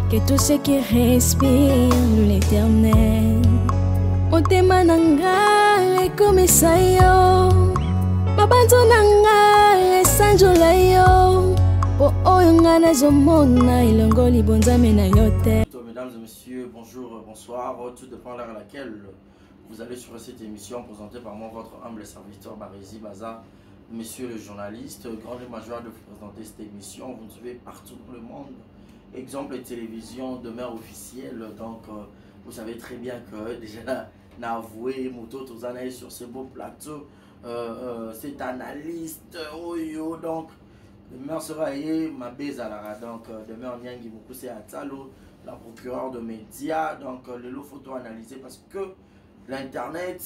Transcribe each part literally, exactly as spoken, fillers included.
que tout ce qui respire loue l'éternel. Motema nanga comme ça yo, mabanzo nanga esanjola yo, po oyo nga nazomona ilongoli bonzame na yo te. Mesdames et messieurs, bonjour, bonsoir, tout dépend de l'heure à laquelle vous allez sur cette émission présentée par moi, votre humble serviteur Barési Baza. Monsieur le journaliste, grande joie de vous présenter cette émission. Vous nous suivez partout dans le monde. Exemple télévision demeure officielle. Donc, euh, vous savez très bien que déjà, n'avoué, Moto Tozana sur ce beau plateau. Euh, euh, c'est analyste. Oh yo, donc, demeure sera ma bise à la donc, demeure Nyangi Moukoussé Atalo, la procureure de médias. Donc, euh, le lot photo analysé parce que l'Internet,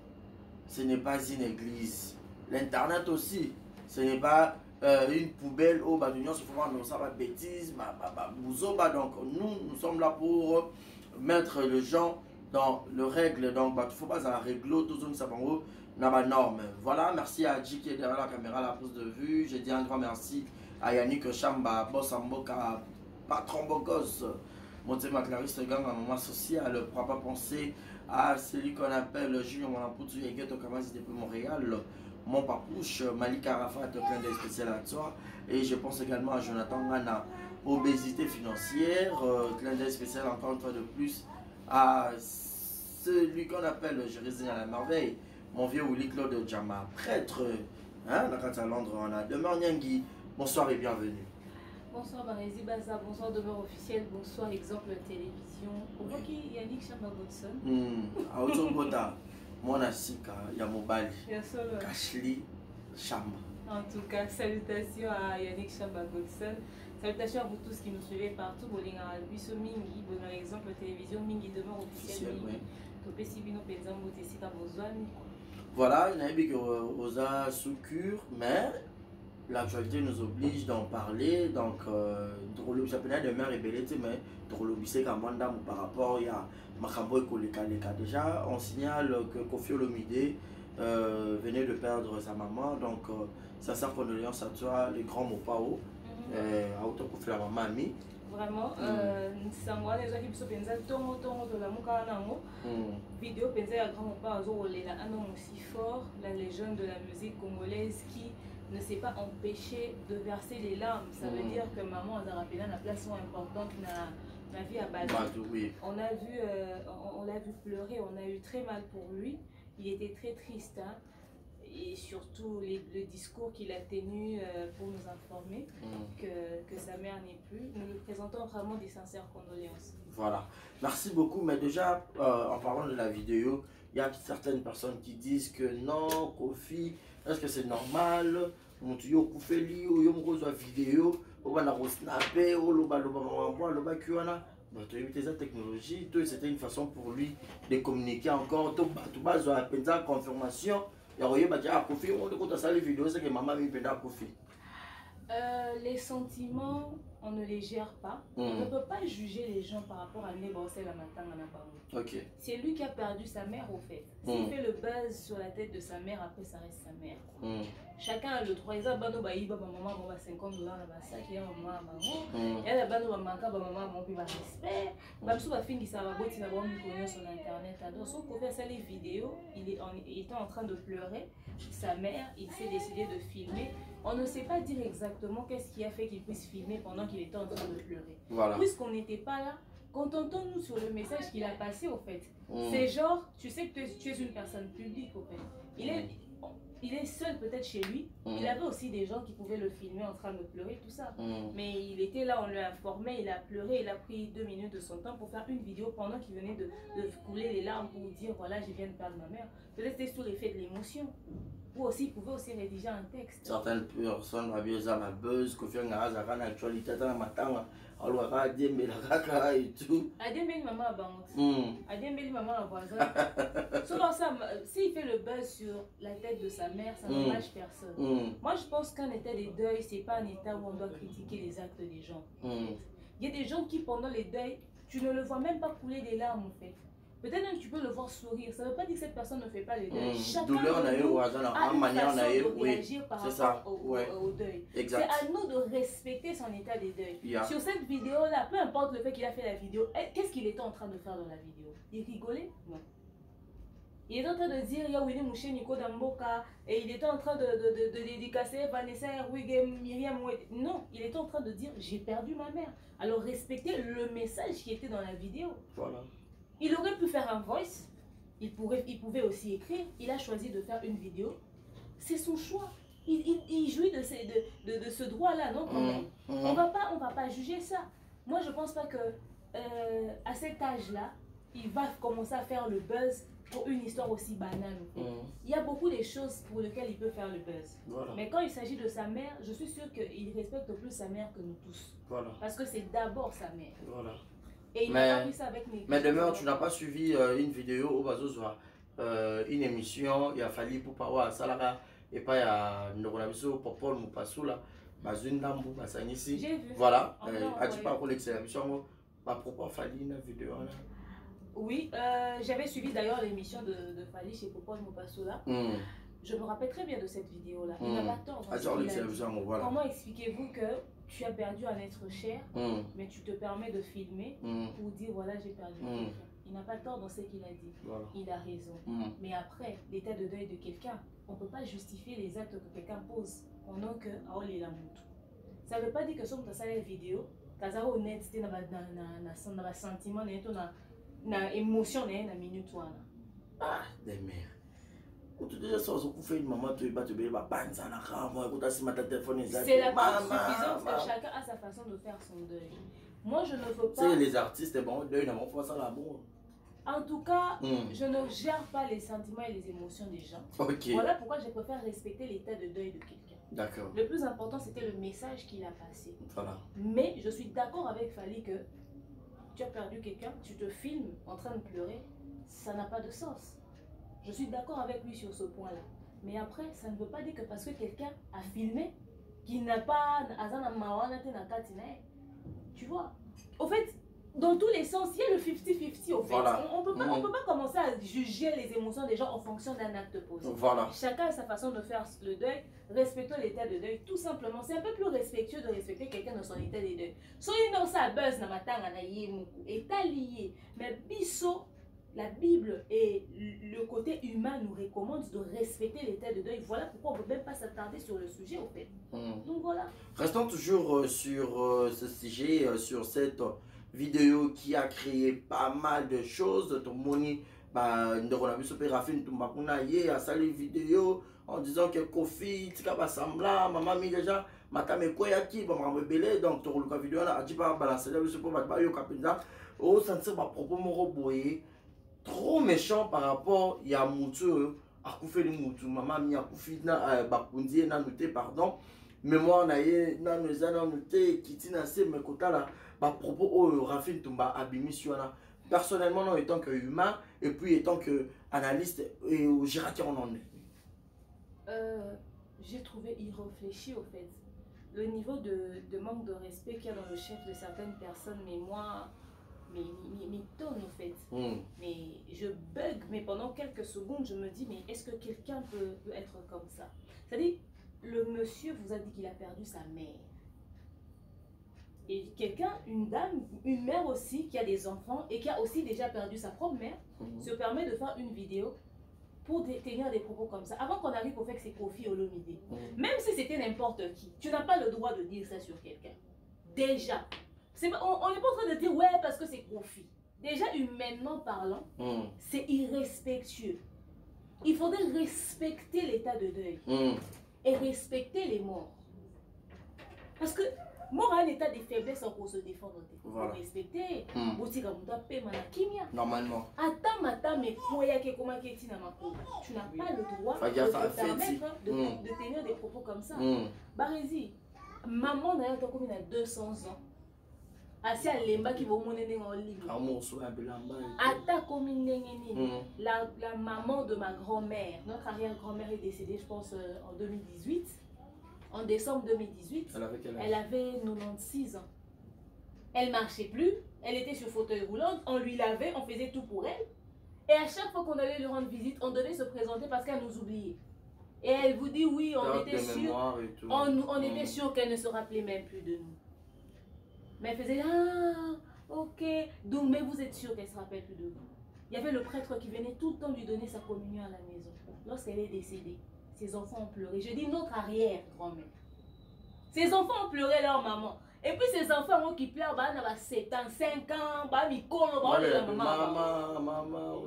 ce n'est pas une église. L'Internet aussi, ce n'est pas euh, une poubelle où bah, l'union se fait dans ça, bah, bêtises, bah, bah, bah, bouzo, bah, donc nous, nous sommes là pour mettre les gens dans le règle. Donc, bah, il ne faut pas en régler, tout ça, dans la norme. Voilà, merci à Adji qui est derrière la caméra, la prise de vue. J'ai dit un grand merci à Yannick Chamba, boss Amboka, patron Bogos, Montema Clarisse Gang, un moment social, ne pourra pas penser à celui qu'on appelle Julien Monapoutu et Gueto Kamasi depuis Montréal. Mon papouche, Malik Arafat, clin d'œil spécial à toi. Et je pense également à Jonathan Gana, obésité financière, euh, clin d'œil spécial encore une fois de plus à celui qu'on appelle Jérémy à la merveille, mon vieux Willy Claude Djama, prêtre, hein, la carte à Londres, on a Demeure Nyangui. Bonsoir et bienvenue. Bonsoir Barési Baza, bonsoir Demeure officielle, bonsoir Exemple Télévision. Au moins qu'il y a Yannick Chamba Godson. À Otobota. Mon asika ya mobali Kashli Chamba. En tout cas, salutations à Yannick Chamba Godson. Salutations à vous tous qui nous suivez partout. Bolinga Biso Mingi, bon Exemple Télévision Mingi Demeure officielle. Voilà, il y a un osa sous cure, mais l'actualité nous oblige d'en parler. Donc, drôle ça peut être de mère et bellité, mais drôle c'est qu'à Mandam par rapport à Makambo et Koleka. Déjà, on signale que Kofi Olomide euh, venait de perdre sa maman. Donc, euh, ça sert condoléances à toi, les grands Mopao, à autant Kofi la maman ami. Vraiment, sangwa les gens qui se pensent tongo tongo de la muka nango. Vidéo pensée à grand Mopao Zolela, un homme aussi fort, la légende de la musique congolaise qui ne s'est pas empêché de verser les larmes. Ça veut dire que maman a rappelé la place importante dans la vie à Bali. Oui. On a vu, euh, on, on l'a vu pleurer, on a eu très mal pour lui. Il était très triste, hein? Et surtout les, le discours qu'il a tenu euh, pour nous informer mm. que, que sa mère n'est plus. Nous lui présentons vraiment des sincères condoléances. Voilà. Merci beaucoup. Mais déjà, euh, en parlant de la vidéo, il y a certaines personnes qui disent que non, Kofi, est-ce que c'est normal? Mon tuyau Koufeli, ou yo moko zo vidéo, ou ba na ko snapper, ou lo ba lo ba mwa lo ba kuana. Bah, tu as évité cette technologie, c'était une façon pour lui de communiquer encore. Tu as besoin de confirmation. Il y a un Kofi, on a ça les vidéos, c'est que maman m'a dit Kofi. Euh, les sentiments, on ne les gère pas. Mm. On ne peut pas juger les gens par rapport à Nebosé la matin à la okay. C'est lui qui a perdu sa mère au fait. S'il mm. fait le buzz sur la tête de sa mère, après ça reste sa mère. Mm. Chacun a le droit. Il y a bano ba iba ba maman ba cinquante dollars na ba sac, il y a maman maman. Il y a bano ba manka ba maman mon puis ba respect. Ba mso ba fingi ça va boti na ba mi connait sur internet. Donc son pour faire ça les vidéos, il est en, il était en train de pleurer. Sa mère, il s'est décidé de filmer. On ne sait pas dire exactement qu'est-ce qui a fait qu'il puisse filmer pendant qu'il était en train de pleurer. Voilà. Puisqu'on n'était pas là, contentons-nous sur le message qu'il a passé au fait. Mm. C'est genre, tu sais que tu es, tu es une personne publique au fait. Il est, il est seul peut-être chez lui. Mm. Il avait aussi des gens qui pouvaient le filmer en train de pleurer, tout ça. Mm. Mais il était là, on lui a informé, il a pleuré, il a pris deux minutes de son temps pour faire une vidéo pendant qu'il venait de, de couler les larmes pour dire voilà, je viens de perdre ma mère. Peut-être c'était sous l'effet de l'émotion. Ou aussi, il pouvait aussi rédiger un texte. Certaines personnes ont besoin de buzz, qu'on fait une actualité dans le matin, alors à dire mais la caca et tout. À dire mais maman a banque. À dire mais maman a voisin. Selon ça, s'il fait le buzz sur la tête de sa mère, ça n'engage personne. Mm. Moi, je pense qu'un état de deuil, c'est pas un état où on doit critiquer les actes des gens. Mm. Il y a des gens qui, pendant les deuils, tu ne le vois même pas couler des larmes en fait. Peut-être même que tu peux le voir sourire. Ça ne veut pas dire que cette personne ne fait pas le deuil. Mmh. Chacun Douleur de nous a une manière façon de réagir oui. par rapport ça. Au, ouais. au, au deuil. C'est à nous de respecter son état de deuil. Yeah. Sur cette vidéo-là, peu importe le fait qu'il a fait la vidéo, qu'est-ce qu'il était en train de faire dans la vidéo? Il rigolait? Non. Il était en train de dire, il y a Willy Mouché Nico Damboka, et il était en train de, de, de, de dédicacer Vanessa Erwigem, Myriam. Non, il était en train de dire, j'ai perdu ma mère. Alors respectez le message qui était dans la vidéo. Voilà. Il aurait pu faire un voice, il, pourrait, il pouvait aussi écrire, il a choisi de faire une vidéo. C'est son choix. Il, il, il jouit de, ces, de, de, de ce droit-là, non quand même. Mmh, mmh. On va pas, on va pas juger ça. Moi, je pense pas que euh, à cet âge-là, il va commencer à faire le buzz pour une histoire aussi banale. En fait. Mmh. Il y a beaucoup de choses pour lesquelles il peut faire le buzz. Voilà. Mais quand il s'agit de sa mère, je suis sûre qu'il respecte plus sa mère que nous tous. Voilà. Parce que c'est d'abord sa mère. Voilà. Et il mais, pas ça avec mes mais demain, tu n'as pas suivi euh, une vidéo au Bazozwa, euh, une émission, il a fallu pour parler à Salara, et pas à Ndoronabiso, Popol, Moupassoula, Bazundambu, Basanisi. J'ai vu. Voilà, a dit pas pour l'exécution, à propos de Fali, une vidéo là. Oui, euh, j'avais suivi d'ailleurs l'émission de, de Fali chez Popol Moupassoula. Mm. Je me rappelle très bien de cette vidéo-là. Il n'a mm. pas tort. Voilà. Comment expliquez-vous que tu as perdu un être cher, mm. mais tu te permets de filmer mm. pour dire voilà, j'ai perdu mm. quelqu'un. Il n'a pas tort dans ce qu'il a dit. Voilà. Il a raison. Mm. Mais après, l'état de deuil de quelqu'un, on ne peut pas justifier les actes que quelqu'un pose pendant que oh, il a monté. Ça ne veut pas dire que si on a fait une vidéo, tu as honnête, tu as un sentiment, tu as une émotion, tu as une minute. Ah, des mères. Quand tu dis ça, tu fais une maman, tu vas te dire, c'est la preuve suffisante que chacun a sa façon de faire son deuil. Moi, je ne veux pas. C'est les artistes, bon, deuil, n'a pas ça là-bas. En tout cas, mm. je ne gère pas les sentiments et les émotions des gens. Okay. Voilà pourquoi je préfère respecter l'état de deuil de quelqu'un. D'accord. Le plus important, c'était le message qu'il a passé. Voilà. Mais je suis d'accord avec Fali que tu as perdu quelqu'un, tu te filmes en train de pleurer, ça n'a pas de sens. Je suis d'accord avec lui sur ce point-là. Mais après, ça ne veut pas dire que parce que quelqu'un a filmé, qu'il n'a pas... Tu vois. Au fait, dans tous les sens, il y a le cinquante cinquante au fait. Voilà. On ne peut, mmh. peut pas commencer à juger les émotions des gens en fonction d'un acte posé. Voilà. Chacun a sa façon de faire le deuil. Respectons l'état de deuil, tout simplement. C'est un peu plus respectueux de respecter quelqu'un dans son état de deuil. So, il y a ça buzz na matanga na yémoukou. État lié. Mais biso, la Bible et le côté humain nous recommandent de respecter l'état de deuil. Voilà pourquoi on ne peut même pas s'attarder sur le sujet, au fait. Mmh. Donc voilà. Restons toujours euh, sur euh, ce sujet, euh, sur cette euh, vidéo qui a créé pas mal de choses. Ton moni, bah, on a vu ce père Rafine Tumbakuna hier, a salué vidéo en disant que Kofi, Tika Bassambla, maman mi déjà, Matame Koyaki, bah, m'a rebellé, donc ton le vidéo là, a dit pas balancer là, je sais pas, bah, yo kapinza, oh, ça ne sert pas propos mon boyer. Trop méchant par rapport à Moutou, à Koufé Moutou, maman mi a Koufi na Bakundi na noté pardon, mais moi on a eu na nous a noté qui tina c'est mes quotas là, par propos au Rafin Tumba abimi sur là. Personnellement non étant que humain et puis étant que analyste et au Gérard on en est. Euh, j'ai trouvé irréfléchi au fait. Le niveau de, de manque de respect qu'il y a dans le chef de certaines personnes, mais moi. Mais, mais, mais tonne en fait. Mm. Mais je bug, mais pendant quelques secondes, je me dis, mais est-ce que quelqu'un peut, peut être comme ça? C'est-à-dire, le monsieur vous a dit qu'il a perdu sa mère. Et quelqu'un, une dame, une mère aussi, qui a des enfants et qui a aussi déjà perdu sa propre mère, mm. se permet de faire une vidéo pour tenir des propos comme ça. Avant qu'on arrive au fait que c'est Kofi Olomide. Mm. Même si c'était n'importe qui, tu n'as pas le droit de dire ça sur quelqu'un. Déjà. On n'est pas en train de dire ouais parce que c'est Kofi. Déjà humainement parlant, mm. c'est irrespectueux. Il faudrait respecter l'état de deuil mm. et respecter les morts. Parce que mort a un état de faiblesse pour se défendre. Il faut voilà. respecter. Mm. Normalement. Attends, attends, mais tu n'as pas le droit de te permettre de, mm. de tenir des propos comme ça. Mm. Barési, maman n'a pas deux cents ans. Asi alemba qui va monter en ligne. Ata la la maman de ma grand-mère, notre arrière-grand-mère est décédée, je pense en deux mille dix-huit, en décembre deux mille dix-huit. Elle avait quel âge? Elle avait quatre-vingt-seize ans. Elle marchait plus, elle était sur fauteuil roulant, on lui lavait, on faisait tout pour elle. Et à chaque fois qu'on allait lui rendre visite, on devait se présenter parce qu'elle nous oubliait. Et elle vous dit oui, on Perte était sûr, on, on mm. était sûr qu'elle ne se rappelait même plus de nous. Mais elle faisait ah, ok, donc mais vous êtes sûr qu'elle ne se rappelle plus de vous. Il y avait le prêtre qui venait tout le temps lui donner sa communion à la maison. Lorsqu'elle est décédée, ses enfants ont pleuré. Je dis notre arrière-grand-mère. Ses enfants ont pleuré leur maman. Et puis ces enfants qui pleurent, bah, ils ont sept ans, cinq ans, bah, ils collent, maman, maman, maman,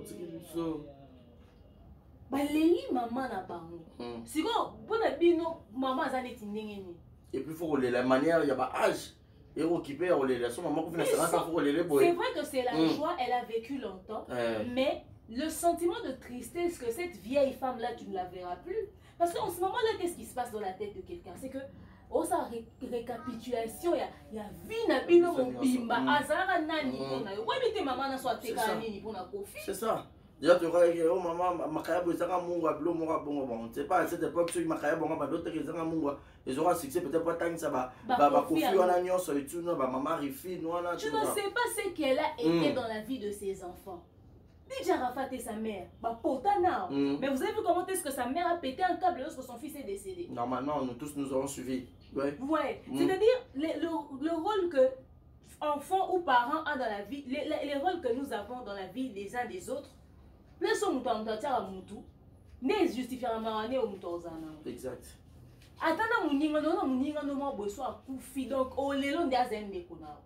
bah, les maman na bango. Si vous avez dit non, maman a été tindengeni. Et puis il faut que la manière, il y a pas âge. Et occuper les son maman qui c'est vrai que c'est la mm. joie, elle a vécu longtemps, euh. mais le sentiment de tristesse que cette vieille femme là tu ne la verras plus, parce qu'en ce moment là qu'est-ce qui se passe dans la tête de quelqu'un, c'est que oh sa ré récapitulation, il y a il y a vie na bino mobimba azara nani pona yo ouais mais maman na soit teka nini pona kofi, c'est ça. Déjà tu vois oh maman makaya bozaka mungu ablo mungu bongo bon c'est pas à cette époque sur makaya bongo ba d'autres que zanga mungu ils auront succès peut-être pas tant ça ba ba kofi wana nyonso et tout non ba maman rifi wana tu ne sais pas ce qu'elle a été dans la vie de ses enfants. Déjà Rafat et sa mère, bah potana. Mm. Mais vous avez vu comment est-ce que sa mère a pété un câble lorsque son fils est décédé? Normalement, nous tous nous aurons suivi. Ouais. Ouais. Mm. C'est-à-dire le, le, le rôle que enfant ou parent a dans la vie, les, les, les rôles que nous avons dans la vie les uns des autres, plus on nous entend à Moutou, n'est justifiablement né au Moutozana. Exact. Attends, mon ninga non, mon ninga non, mon besoin à Koufi donc au lélon des Azende Kuna.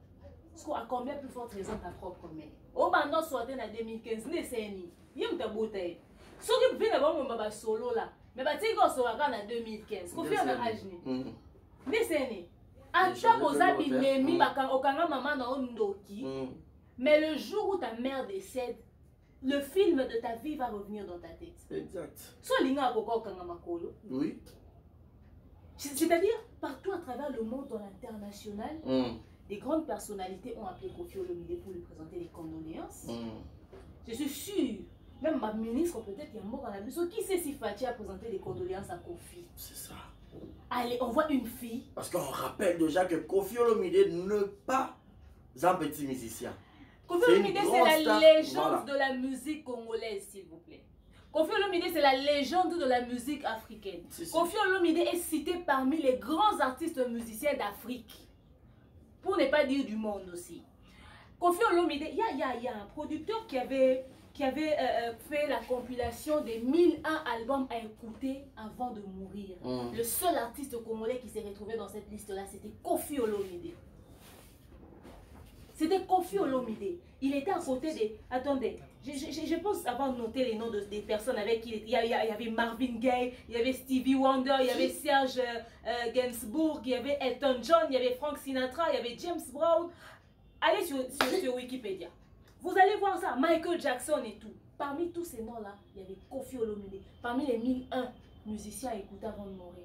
À combien plus forte raison ta propre mère? Au bandon sorti en deux mille quinze, ne sais ni. Y'a une bouteille. Ce qui vient d'abord mon baba solo là. Mais bah tu go solo en deux mille quinze. Qu'on fait en âge ni. Ne sais ni. Ata boza binemi baka okanga maman na ondoki. Mais le jour où ta mère décède, le film de ta vie va revenir dans ta tête. Exact. Soit linga koko okanga makolo. Oui. C'est-à-dire partout à travers le monde dans l'international. Des grandes personnalités ont appelé Koffi Olomide pour lui présenter des condoléances. Mm. Je suis sûre, même ma ministre peut-être il y a mort à la maison. Qui sait si Fatih a présenté des condoléances à Koffi? C'est ça. Allez, on voit une fille. Parce qu'on rappelle déjà que Koffi Olomide n'est pas un petit musicien. Koffi Olomide c'est la légende voilà. de la musique congolaise, s'il vous plaît. Koffi Olomide c'est la légende de la musique africaine. Koffi Olomide est cité parmi les grands artistes musiciens d'Afrique. Pour ne pas dire du monde aussi. Koffi Olomide, il y a, y, a, y a un producteur qui avait, qui avait euh, fait la compilation des mille un albums à écouter avant de mourir. Mm. Le seul artiste congolais qui s'est retrouvé dans cette liste-là, c'était Koffi Olomide. C'était Koffi Olomide. Il était à côté des... Attendez, je, je, je pense avoir noté les noms de, des personnes avec qui il était. Il y, a, il y avait Marvin Gaye, il y avait Stevie Wonder, il y avait Serge euh, Gainsbourg, il y avait Elton John, il y avait Frank Sinatra, il y avait James Brown. Allez sur, sur, sur Wikipédia. Vous allez voir ça, Michael Jackson et tout. Parmi tous ces noms-là, il y avait Koffi Olomide. Parmi les mille un musiciens à écouter avant de mourir.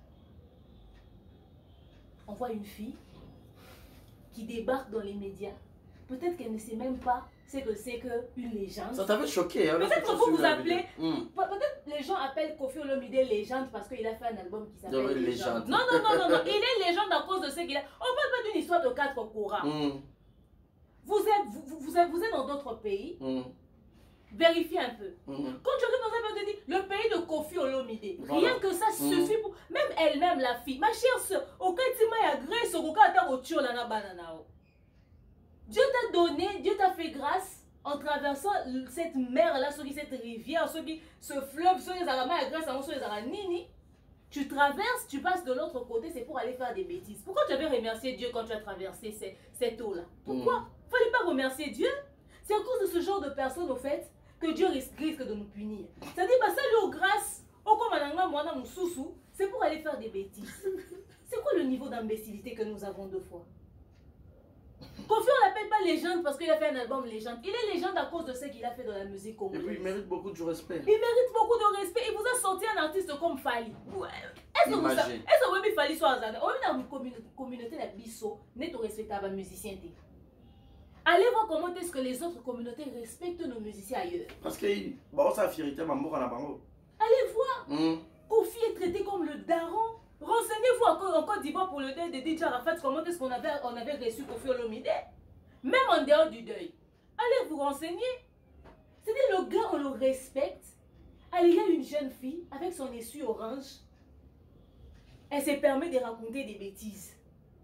On voit une fille qui débarque dans les médias. Peut-être qu'elle ne sait même pas ce que c'est qu'une légende. Ça t'avait choqué. Hein, peut-être que vous vous appelez... Mm. Peut-être les gens appellent Koffi Olomide légende parce qu'il a fait un album qui s'appelle Légende. légende. Non, non, non, non, non. Il est légende à cause de ce qu'il a... On parle pas d'une histoire de quatre courants. Mm. Vous, êtes, vous, vous, vous, êtes, vous êtes dans d'autres pays. Mm. Vérifiez un peu. Mm. Quand tu regardes dans un pays, tu dis le pays de Koffi Olomide. Voilà. Rien que ça mm. suffit pour... Même elle-même, la fille. Ma chère soeur, aucun tima ya grâce, aucun ta voiture la na banana. Dieu t'a donné, Dieu t'a fait grâce en traversant cette mer-là, cette rivière, ce fleuve, ce grâce à Nini. Tu traverses, tu passes de l'autre côté, c'est pour aller faire des bêtises. Pourquoi tu avais remercié Dieu quand tu as traversé cette, cette eau-là? Pourquoi? Il ne fallait pas remercier Dieu. C'est à cause de ce genre de personnes, au fait, que Dieu risque, risque de nous punir. C'est-à-dire, bah, ça lui grâce, c'est pour aller faire des bêtises. C'est quoi le niveau d'imbécilité que nous avons deux fois? Koffi, on l'appelle pas légende parce qu'il a fait un album légende. Il est légende à cause de ce qu'il a fait dans la musique congolaise. Et puis il mérite beaucoup de respect. Il mérite beaucoup de respect. Il vous a sorti un artiste comme Fali. Ouais. Est-ce que vous savez, est-ce que vous Fali soit un on est dans une communauté la bisso, n'est respectable musicien. Allez voir comment est-ce que les autres communautés respectent nos musiciens ailleurs. Parce que bon, ça vérité maman à la bango. Allez voir. Mm. Koffi est traité comme le daron. Renseignez-vous en Côte d'Ivoire pour le deuil de D J Arafat, comment est-ce qu'on avait, on avait reçu Koffi Olomide. Même en dehors du deuil. Allez vous renseigner. C'est-à-dire, le gars, on le respecte. Allez, il y a une jeune fille avec son essuie orange. Elle se permet de raconter des bêtises.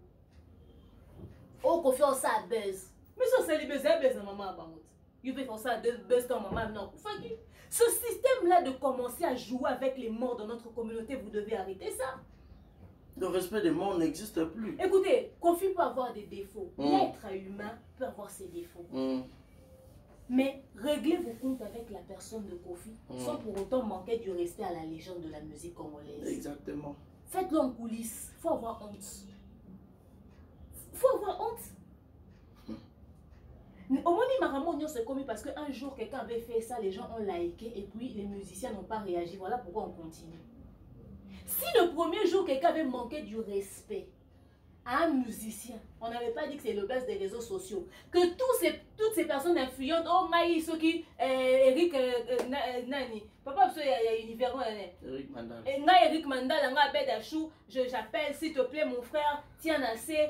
Oh, confiance ça buzz. Mais ça, c'est les buzz, buzz, maman, maman. Il peut faire ça, buzz, ton maman, non. Ce système-là de commencer à jouer avec les morts dans notre communauté, vous devez arrêter ça. Le respect des morts n'existe plus. Écoutez, Kofi peut avoir des défauts. Mm. L'être humain peut avoir ses défauts. Mm. Mais réglez vos comptes avec la personne de Kofi mm. sans pour autant manquer du respect à la légende de la musique congolaise. Exactement. Faites-le en coulisses. Il faut avoir honte. Il faut avoir honte. Au moins, Maramon s'est commis parce qu'un jour, quelqu'un avait fait ça, les gens ont liké et puis les musiciens n'ont pas réagi. Voilà pourquoi on continue. Si le premier jour, quelqu'un avait manqué du respect à un musicien, on n'avait pas dit que c'est le buzz des réseaux sociaux, que tous ces, toutes ces personnes influentes, oh Maï, ceux qui, Eric, Nani, papa, il y a univers, Eric Mandal. Eric Mandal, j'appelle, s'il te plaît, mon frère, tiens assez,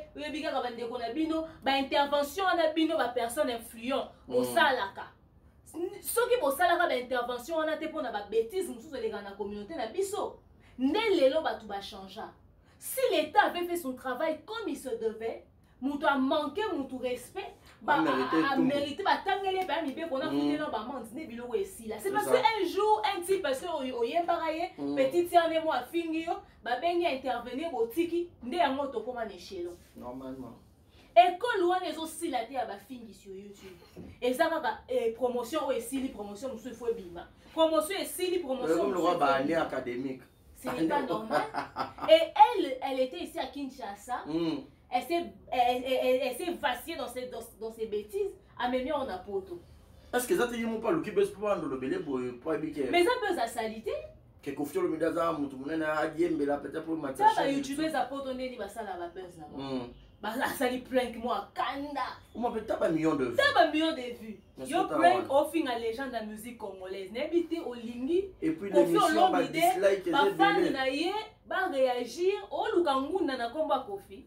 intervention, on a bino, personne influente, au salaka. Ceux qui ont salaka, intervention, on a été pour la bêtise, nous sommes dans la communauté, na biso. Nelelo va tout changer. Si l'État avait fait son travail comme il se devait, Moutou a manqué mon respect, a mérité, a tangélé, a mis bien qu'on a foutu dans le monde, c'est parce qu'un jour, un petit personne au Yembaraye, petit tiens et moi, Fingio, va bien intervenir au Tiki, ndé à moto comme un échelon. Normalement. École loin les aussi la terre à Fingi sur YouTube. Et ça va promotion ou si promotion, nous faut bima. Promotion et si promotion. Comme le roi Bahani académique. Ce n'est pas normal. Et elle, elle était ici à Kinshasa. Mm. Elle s'est elle, elle, elle, elle vacillée dans ses, dans, dans ses bêtises. À même on a poto. Est-ce que ça te dit mon pas le qui baisse pour le belé pour pour habiter? Mais ça peut sa salité. Que confier le médaza mutu munena adie mbela peut-être pour matin. Ça va YouTuber ça poto neni ba sala ba buzz là. Mm. Bah là ça lui prank moi kanda. On m'appelle t'as million de vues. T'as million de vues. Yo prank offing à légende de la musique congolaise. N'habite au lingi. Et puis l'émission ba dislike ba fan na yé ba réagir au lukangunda na combat Kofi.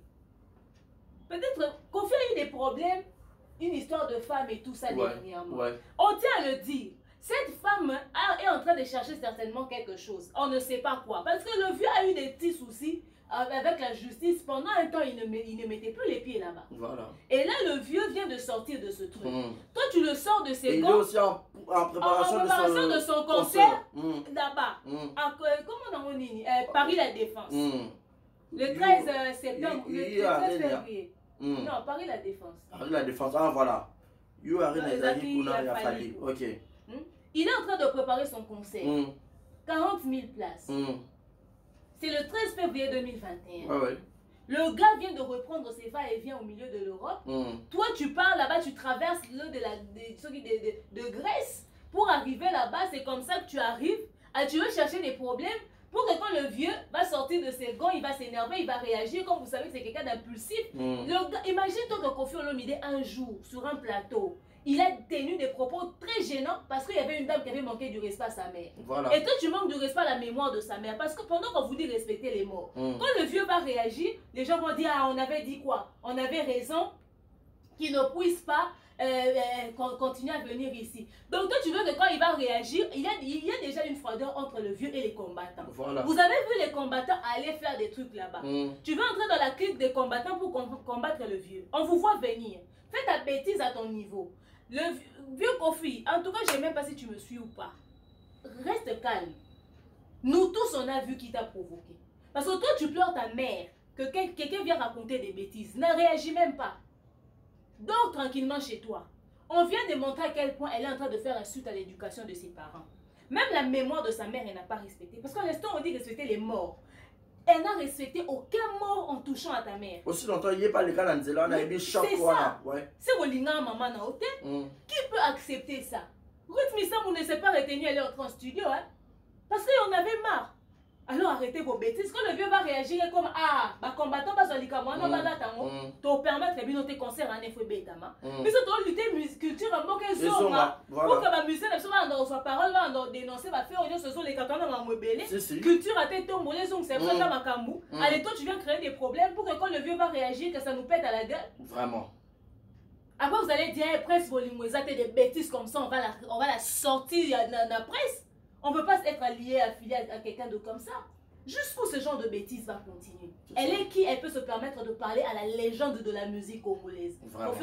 Peut-être Kofi a eu des problèmes, une histoire de femme et tout ça ouais, dernièrement. Ouais. On tient à le dire. Cette femme est en train de chercher certainement quelque chose. On ne sait pas quoi. Parce que le vieux a eu des petits soucis avec la justice. Pendant un temps, il ne, il ne mettait plus les pieds là-bas. Voilà. Et là, le vieux vient de sortir de ce truc. Mmh. Toi, tu le sors de ses gants. Il est aussi en, en préparation, en, en préparation de, son, de son concert mmh. là-bas. Mmh. Comment on dit euh, Paris La Défense. Mmh. Le treize euh, septembre. Il, il, le treize février. Mmh. Non, Paris La Défense. Paris La Défense. Ah, voilà. You are in Ok. Il est en train de préparer son concert. Mm. quarante mille places. Mm. C'est le treize février deux mille vingt et un. Ah ouais. Le gars vient de reprendre ses va-et-vient au milieu de l'Europe. Mm. Toi, tu pars là-bas, tu traverses le de, la, de, de, de, de Grèce pour arriver là-bas. C'est comme ça que tu arrives. Ah, tu veux chercher des problèmes pour que quand le vieux va sortir de ses gants, il va s'énerver, il va réagir. Comme vous savez que c'est quelqu'un d'impulsif. Mm. Imagine-toi que Kofi Olomide, un jour, sur un plateau, il a tenu des propos très gênants parce qu'il y avait une dame qui avait manqué du respect à sa mère. Voilà. Et toi, tu manques du respect à la mémoire de sa mère. Parce que pendant qu'on vous dit respecter les morts, mm. quand le vieux va réagir, les gens vont dire, ah, on avait dit quoi? On avait raison qu'il ne puisse pas euh, euh, continuer à venir ici. Donc toi, tu veux que quand il va réagir, il y a, il y a déjà une froideur entre le vieux et les combattants. Voilà. Vous avez vu les combattants aller faire des trucs là-bas. Mm. Tu veux entrer dans la clique des combattants pour combattre le vieux. On vous voit venir. Fais ta bêtise à ton niveau. Le vieux Kofi, en tout cas, je ne sais même pas si tu me suis ou pas. Reste calme. Nous tous, on a vu qui t'a provoqué. Parce que toi, tu pleures ta mère, que quelqu'un vient raconter des bêtises. Ne réagis même pas. Dors tranquillement chez toi. On vient de montrer à quel point elle est en train de faire insulte à l'éducation de ses parents. Même la mémoire de sa mère, elle n'a pas respecté. Parce qu'en l'instant, on dit respecter les morts. Elle n'a respecté aucun mort en touchant à ta mère. Aussi longtemps, il n'y a pas les cas dans on a eu chaque fois. C'est Olinga maman na hôtel. Qui peut accepter ça? Ruth Missa, on ne s'est pas retenu à aller entrer en studio. Hein? Parce qu'on avait marre. Alors arrêtez vos bêtises. Quand le vieux va réagir comme ah, bah combattant pas sur l'ikamo, non pas d'attendre. Tu permettre de noter concert en effet bêtement. Mais c'est toi lutter musique culture en moque zonga. Pour que ma musique ne soit dans sa parole, dans dénoncer, va faire ce sont les cartons dans ma belé. Culture a été tombée, les ongles c'est vrai dans ma cambou. Allez toi tu viens créer des problèmes pour que quand le vieux va réagir que ça nous pète à la gueule. Vraiment. Après, vous allez dire, hey, presse Bolimoueza, des bêtises comme ça, on va la, on va la sortir dans la presse. On ne peut pas être lié, affilié à, à quelqu'un de comme ça. Jusqu'où ce genre de bêtises va continuer? Elle est qui? Elle peut se permettre de parler à la légende de la musique congolaise.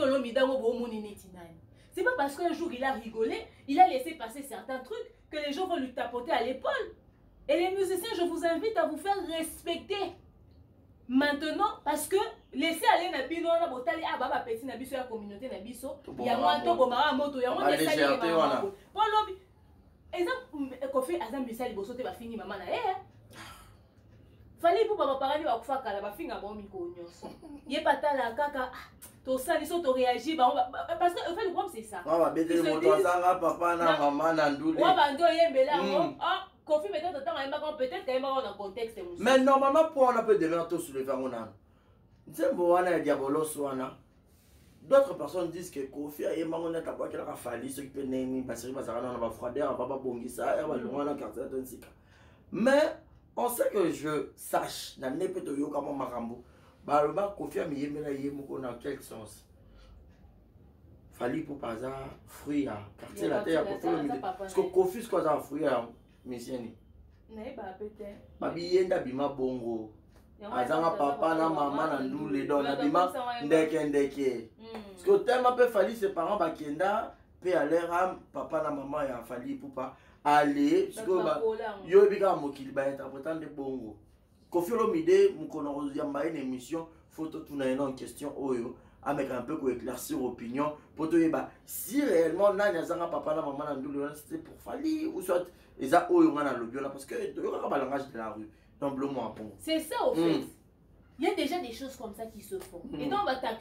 C'est pas parce qu'un jour il a rigolé, il a laissé passer certains trucs que les gens vont lui tapoter à l'épaule. Et les musiciens, je vous invite à vous faire respecter. Maintenant, parce que laissez aller na bino na botali ah baba petit na biso ya communauté na biso ya mwanto bomara moto ya mwanto sali ya mama. Bon lobi. Exemple Kofi azam bisali bosote ba fini mama na eh. Fallait pour papa parler wa kufa kala ba finga bon miko nyonso. Yé patala kaka to sali so to réagir ba parce que en fait le problème c'est ça. Wa ba bete moto azanga papa na maman na ndule. Wa ba ndo yembela ngo ah Kofi peut-être temps peut-être quand même dans contexte. Mais normalement pour on peut devenir tout soulever on a. Nzembo wana diabolos wana. D'autres personnes disent que Kofi a yema on a tapé qu'il a fallu ce qui peut nemi parce que ça na ba froideur ba bongisa ya ba longana quartier tonsika. Mais on sait que je sache dans les petits yo comme marambo. Ba le ba Kofi a mi yemela yemo dans quel sens? Fallait pour pas ça fruit à quartier la terre Kofi le parce que Kofi ce quoi ça fruit à Messieni. Ne ba peut-être. Ba biyenda bima bongo. Azanga papa na maman na ndule donc na bima ndeke ndeke. Parce que tellement peu fallu ses parents ba kenda pe aller am papa na maman ya fallu pour pas aller parce que ba yo bika mokili ba interprétant de bongo. Kofi Olomide mukono yamba une émission photo tuna une question oyo avec un peu pour éclaircir opinion pour te dire si réellement nani azanga papa na maman na ndule c'était pour fallu ou soit et ça oyo ngana lobiola parce que tu as pas langage de la rue. C'est ça au fait. Mm. Il y a déjà des choses comme ça qui se font. Mm. Et donc,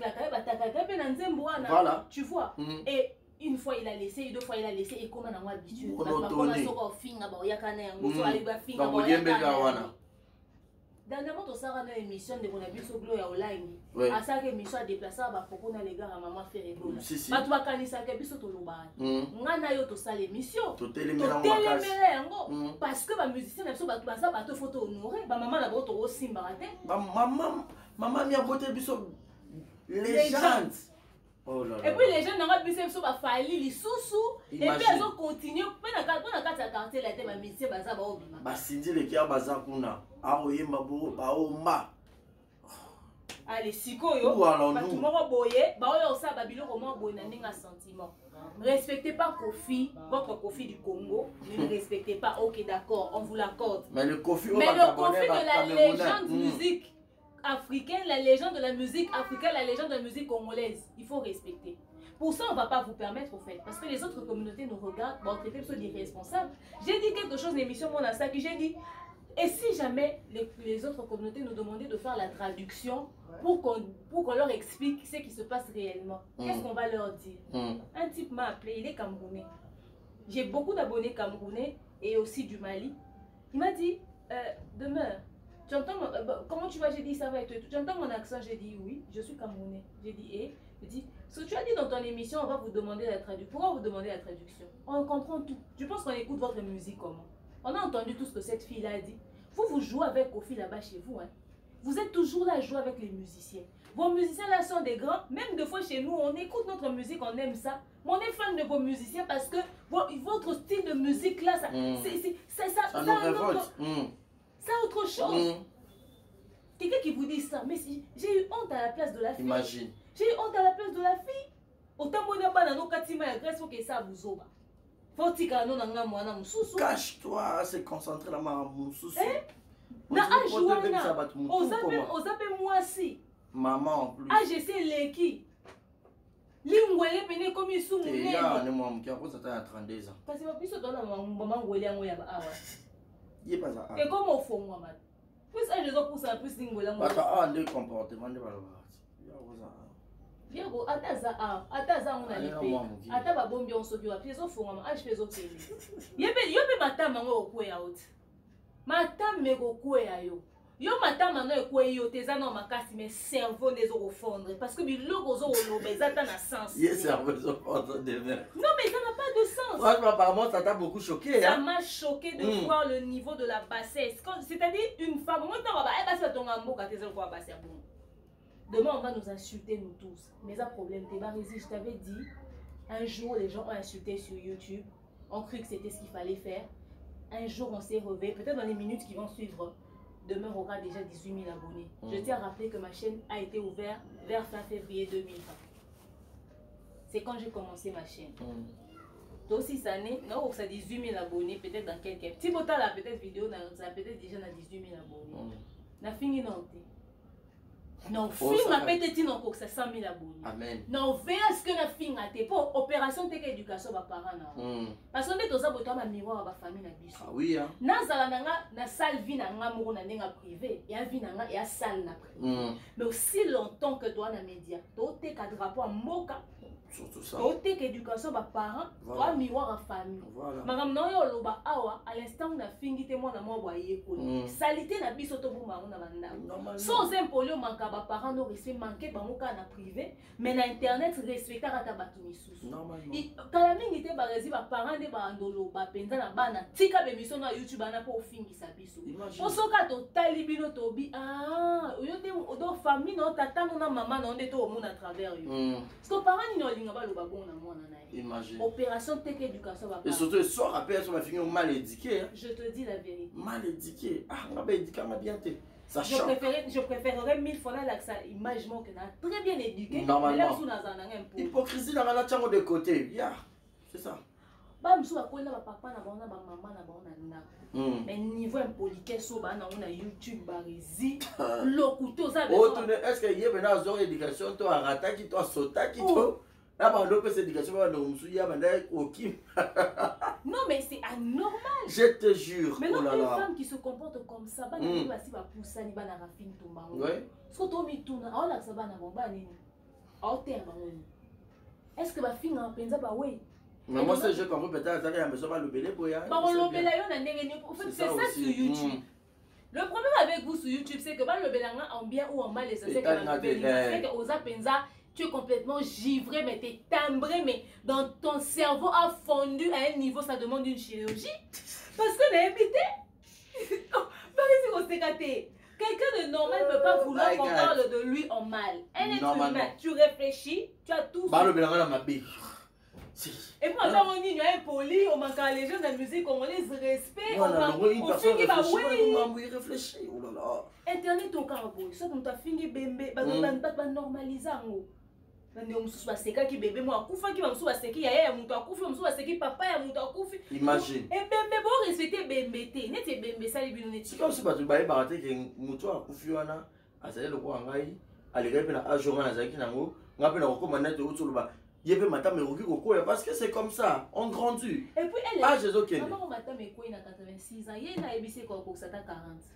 voilà. Tu vois. Mm. Et une fois il a laissé, et deux fois il a laissé, et comment on a habitué. Dernièrement, tu as une émission de mon abus au gloire online. À ça que émission a déplacé à propos de les gars à maman faire ébola. Si si. Pas toi quand il s'est biso to loba. Ngana yo to ça l'émission. To télémélango. Télémélango. Parce que ma musicien n'a pas ba ça ba to photo honoré. Ba maman la bo to aussi mbarate. Ba maman maman mi a boté biso légende. Oh là là. Et puis les gens n'ont pas pu se faire faillir les sous-sous. Et puis ils ont continué. Pendant pendant quand ça quartier la tête ma musicien ba ça ba obima. Ba sindi le kia ba za kuna. Aoye maburo ba oma. Allez siko yo. Ba tout moko boye, ba oyo ça ba bilo comment boye na ninga sentiment. Ne respectez pas Kofi, votre Kofi du Congo, ne le respectez pas. OK d'accord, on vous l'accorde. Mais le Kofi Mais le Kofi de la légende musique africaine, la légende de la musique africaine, la légende de la musique congolaise, il faut respecter. Pour ça, on ne va pas vous permettre, au fait, parce que les autres communautés nous regardent, bon, traiter sont irresponsables. J'ai dit quelque chose dans l'émission Mon Insta, que j'ai dit, et si jamais les, les autres communautés nous demandaient de faire la traduction pour qu'on pour qu'on leur explique ce qui se passe réellement, mmh. qu'est-ce qu'on va leur dire? mmh. Un type m'a appelé, il est camerounais. J'ai beaucoup d'abonnés camerounais et aussi du Mali. Il m'a dit, euh, demeure. Tu entends mon, euh, comment tu vas? J'ai dit ça va être. Tu entends mon accent? J'ai dit oui, je suis camerounais. J'ai dit et j'ai dit ce que tu as dit dans ton émission, on va vous demander la traduction. Pourquoi vous demander la traduction? On comprend tout. Je pense qu'on écoute votre musique comment? On a entendu tout ce que cette fille a dit. Vous vous jouez avec Kofi là-bas chez vous, hein? Vous êtes toujours là à jouer avec les musiciens. Vos musiciens là sont des grands. Même des fois chez nous, on écoute notre musique, on aime ça. Mais on est fan de vos musiciens parce que votre style de musique là, ça, mm. c'est ça, ça, ça, ça, autre, mm. ça autre chose. Mm. Quelqu'un qui vous dit ça, mais si, j'ai eu honte à la place de la fille. Imagine. J'ai eu honte à la place de la fille. Autant que vous avez un katima et grâce que ça vous oba. Faut que cache-toi, c'est concentré dans ma moussoussou. Na ajuana. Ozape moi si. Maman en plus. Ah je sais leki. Lingwele pene comme ils sont moulés. Ya ne moi qui a posé à trente-deux ans. Parce que ma puce donne maman ngwele ngo ya ba awa. Yé pas ça. Et comment au fond moi man. Plus ça je dois pousser un peu lingwele ngo. Parce ah le comportement de balaba. Ya ça. Viego ataza a ataza on a lipé. Ata ba bombi on soki wa piezo fo ngama age pezo kele. Yebe yobe matama ngo okwe ya out. Matame go kwe ya yo. Yo matama no ekwe yo teza na makasi mais cerveau des au fondre parce que biloko zo oloba ezata na sens. Yes, cerveau zo fondre de mer. Non mais ça n'a pas de sens. Franchement apparemment ça t'a beaucoup choqué ça hein. m'a choqué de mm. voir le niveau de la bassesse. C'est-à-dire une femme moi t'en va ba e basi tonga mboka teza ko basse ya bon. Demain, on va nous insulter, nous tous. Mais un problème, t'es Barési, je t'avais dit, un jour, les gens ont insulté sur YouTube. On cru que c'était ce qu'il fallait faire. Un jour, on s'est réveillé. Peut-être dans les minutes qui vont suivre, demain, on aura déjà dix-huit mille abonnés. Mmh. Je tiens à rappeler que ma chaîne a été ouverte vers fin février deux mille vingt. C'est quand j'ai commencé ma chaîne. Mmh. Donc, si ça n'est, non, ça dix-huit mille abonnés, peut-être dans quelques... Si vous avez la peut-être vidéo, ça peut-être déjà dans dix-huit mille abonnés. Mmh. Na fini non. Non, film a peut-être non que c'est cent mille abonnés. Amen. Non, vers ce que la film a été pour opération teke éducation ba parents na. Parce que on est tous aboto ma miroir ba famille na biso. Ah oui hein. Na zala na na salle vie na nga moko na nenga privé, ya vie na nga ya salle na privé. Mais aussi longtemps que toi na média, to te ka drapeau a moka. Surtout ça. To te éducation ba parents, toi miroir à famille. Voilà. Magam no yo loba awa à l'instant na fingi te mo na mo boye ko. Salité na biso to buma na banda. Sans impolio manka ba parents no respect manqué ba moka na privé, mais na internet respecter ata batu misusu. Normalement. Kala mingi te Barési ba parents de ba ndolo ba penza na bana tika be mission na YouTube na po fingi sa biso. Osoka to talibino to bi ah, yo te do famille no tata no na maman no nde to o mona à travers yo. Parce que parents ni no linga ba lo ba bon na mona na. Imagine. Opération teke éducation ba. Et surtout soir après sur ma fille mal éduquée. Je te dis la vérité. Mal éduquée. Ah, on va éduquer ma bien te. Ça je préférerais, je préférerais mille fois là que ça image que très bien éduqué. Normalement. Hypocrisie dans la chambre de côté. Yeah. C'est ça. Ba msu ba kola ba papa na ba na ba maman na ba na na. Mais niveau impolitesse so ba na on a YouTube Barési. Lokuto ça. Oh, est-ce que yé bena zo éducation to arata ki to sota ki to. Là, par exemple, cette éducation va nous non, mais c'est anormal. Je te jure. Mais non, oh une femme qui se comporte comme ça, bah, mm. va pousser, ni va na rafine tout ma. Ouais. Ce que tu tout na, oh là ça va na bomba ni. Oh terre ba oui. Est-ce que ma fille na penza ba oui? Mais moi c'est je comprends peut-être ça qu'il besoin le belé pour ya. Ba on le belé yo na ndenge ni. En fait, c'est ça sur YouTube. Le problème avec vous sur YouTube, c'est que bah le belanga en bien ou en mal et ça c'est que la belé, c'est que osa penza tu es complètement givré, mais tu es timbré, mais dans ton cerveau a fondu à un niveau, ça demande une chirurgie. Parce que n'a évité. Quelqu'un de normal ne peut pas vouloir qu'on parle de lui en mal. Un être humain, tu réfléchis, tu as tout. Et moi, quand on dit impoli, on manque les gens de la musique, on les respecte, on fait qui va oui. Réfléchir. Internet au carreau, ça on t'a fini bébé, pas normaliser. Imagine. Et bébé bon respecter bébé té, net bébé ça les binoné. C'est comme si pas tu bailler baraté que muto a kufi wana, asale le ko ngai, alire pe na ajoma na zaki nango, ngape na ko manete o tsuluba. Yebe mata me roki ko parce que c'est comme ça, on grandit. Et puis elle ah Jésus OK. Maman mata me ko ina quatre-vingt-six ans, yé na ebisi ko ko ça ta quarante.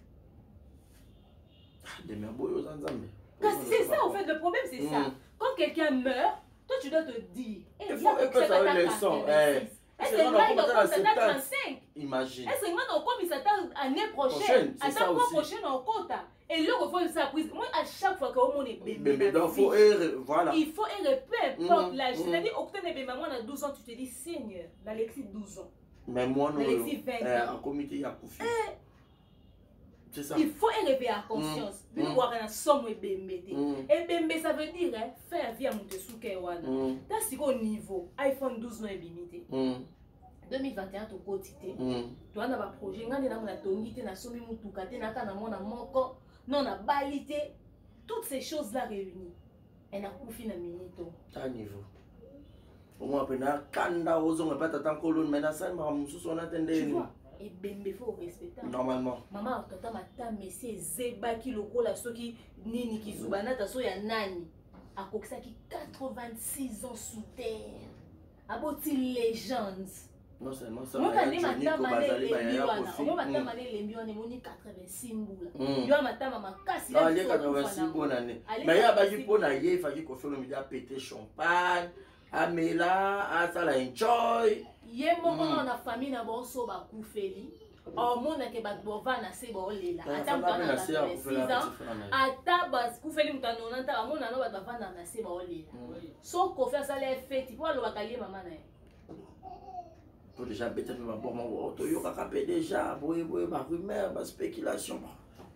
De mes boyos ensemble. C'est ça en fait, le problème c'est ça. Quand quelqu'un meurt, toi tu dois te dire. Il faut que ça ait le sang. Est-ce que moi dans ça trente-cinq? Imagine. Est-ce que moi dans comme ça l'année prochaine, à ta prochaine en quota. Et là on fait ça prise. Moi à chaque fois que on est bébé, donc faut voilà. Il faut errer peu importe l'âge. C'est-à-dire octobre bébé maman on a douze ans, tu te dis Seigneur, Alexis douze ans. Mais moi non. Alexis vingt ans. En comité il y a Koufi. Ça. Il faut élever à conscience. Mm. Mm. Voir un somme et bembe. Et bembe ça veut dire hein, faire via mon tesouke wana. Dans ce au niveau iPhone douze non limité. deux mille vingt et un to quotité. Tu as un projet ngani na mona tongité na somi mutuka te na kana mona moko non na balité toutes ces choses là réunies. Elle a coufi na minito. À niveau. Au moins pena kanda ozo pas tata colonne mais na ça ma musu son attendé. Et bembe faut respecter. Normalement. Maman tata mata messi zeba ki lokola soki nini ki zubana ta so ya nani. Akokisa ki quatre-vingt-six ans sous terre. Aboti légende. Non seulement ça. Moi quand mata mané lembiwana. Moi mata mané lembiwana moni quatre-vingt-six mbula. Yo mata mama kasi la. Ah les quatre-vingt-six bonne année. Mais ya ba ki pona ye fa ki ko fait le media péter champagne. Amela, à ça la enjoy. Yé mon on a famille na bon so ba koufeli. Oh mon ke ba bova na se ba olela. Ata mwana na six ans. Ata ba koufeli mutano na ta mon na no ba bava na se ba olela. So ko faire ça les fêtes pour lo bakali maman na. Pour déjà bête me ba bon mo to yo ka kapé déjà boye boye ba rumeur ba spéculation.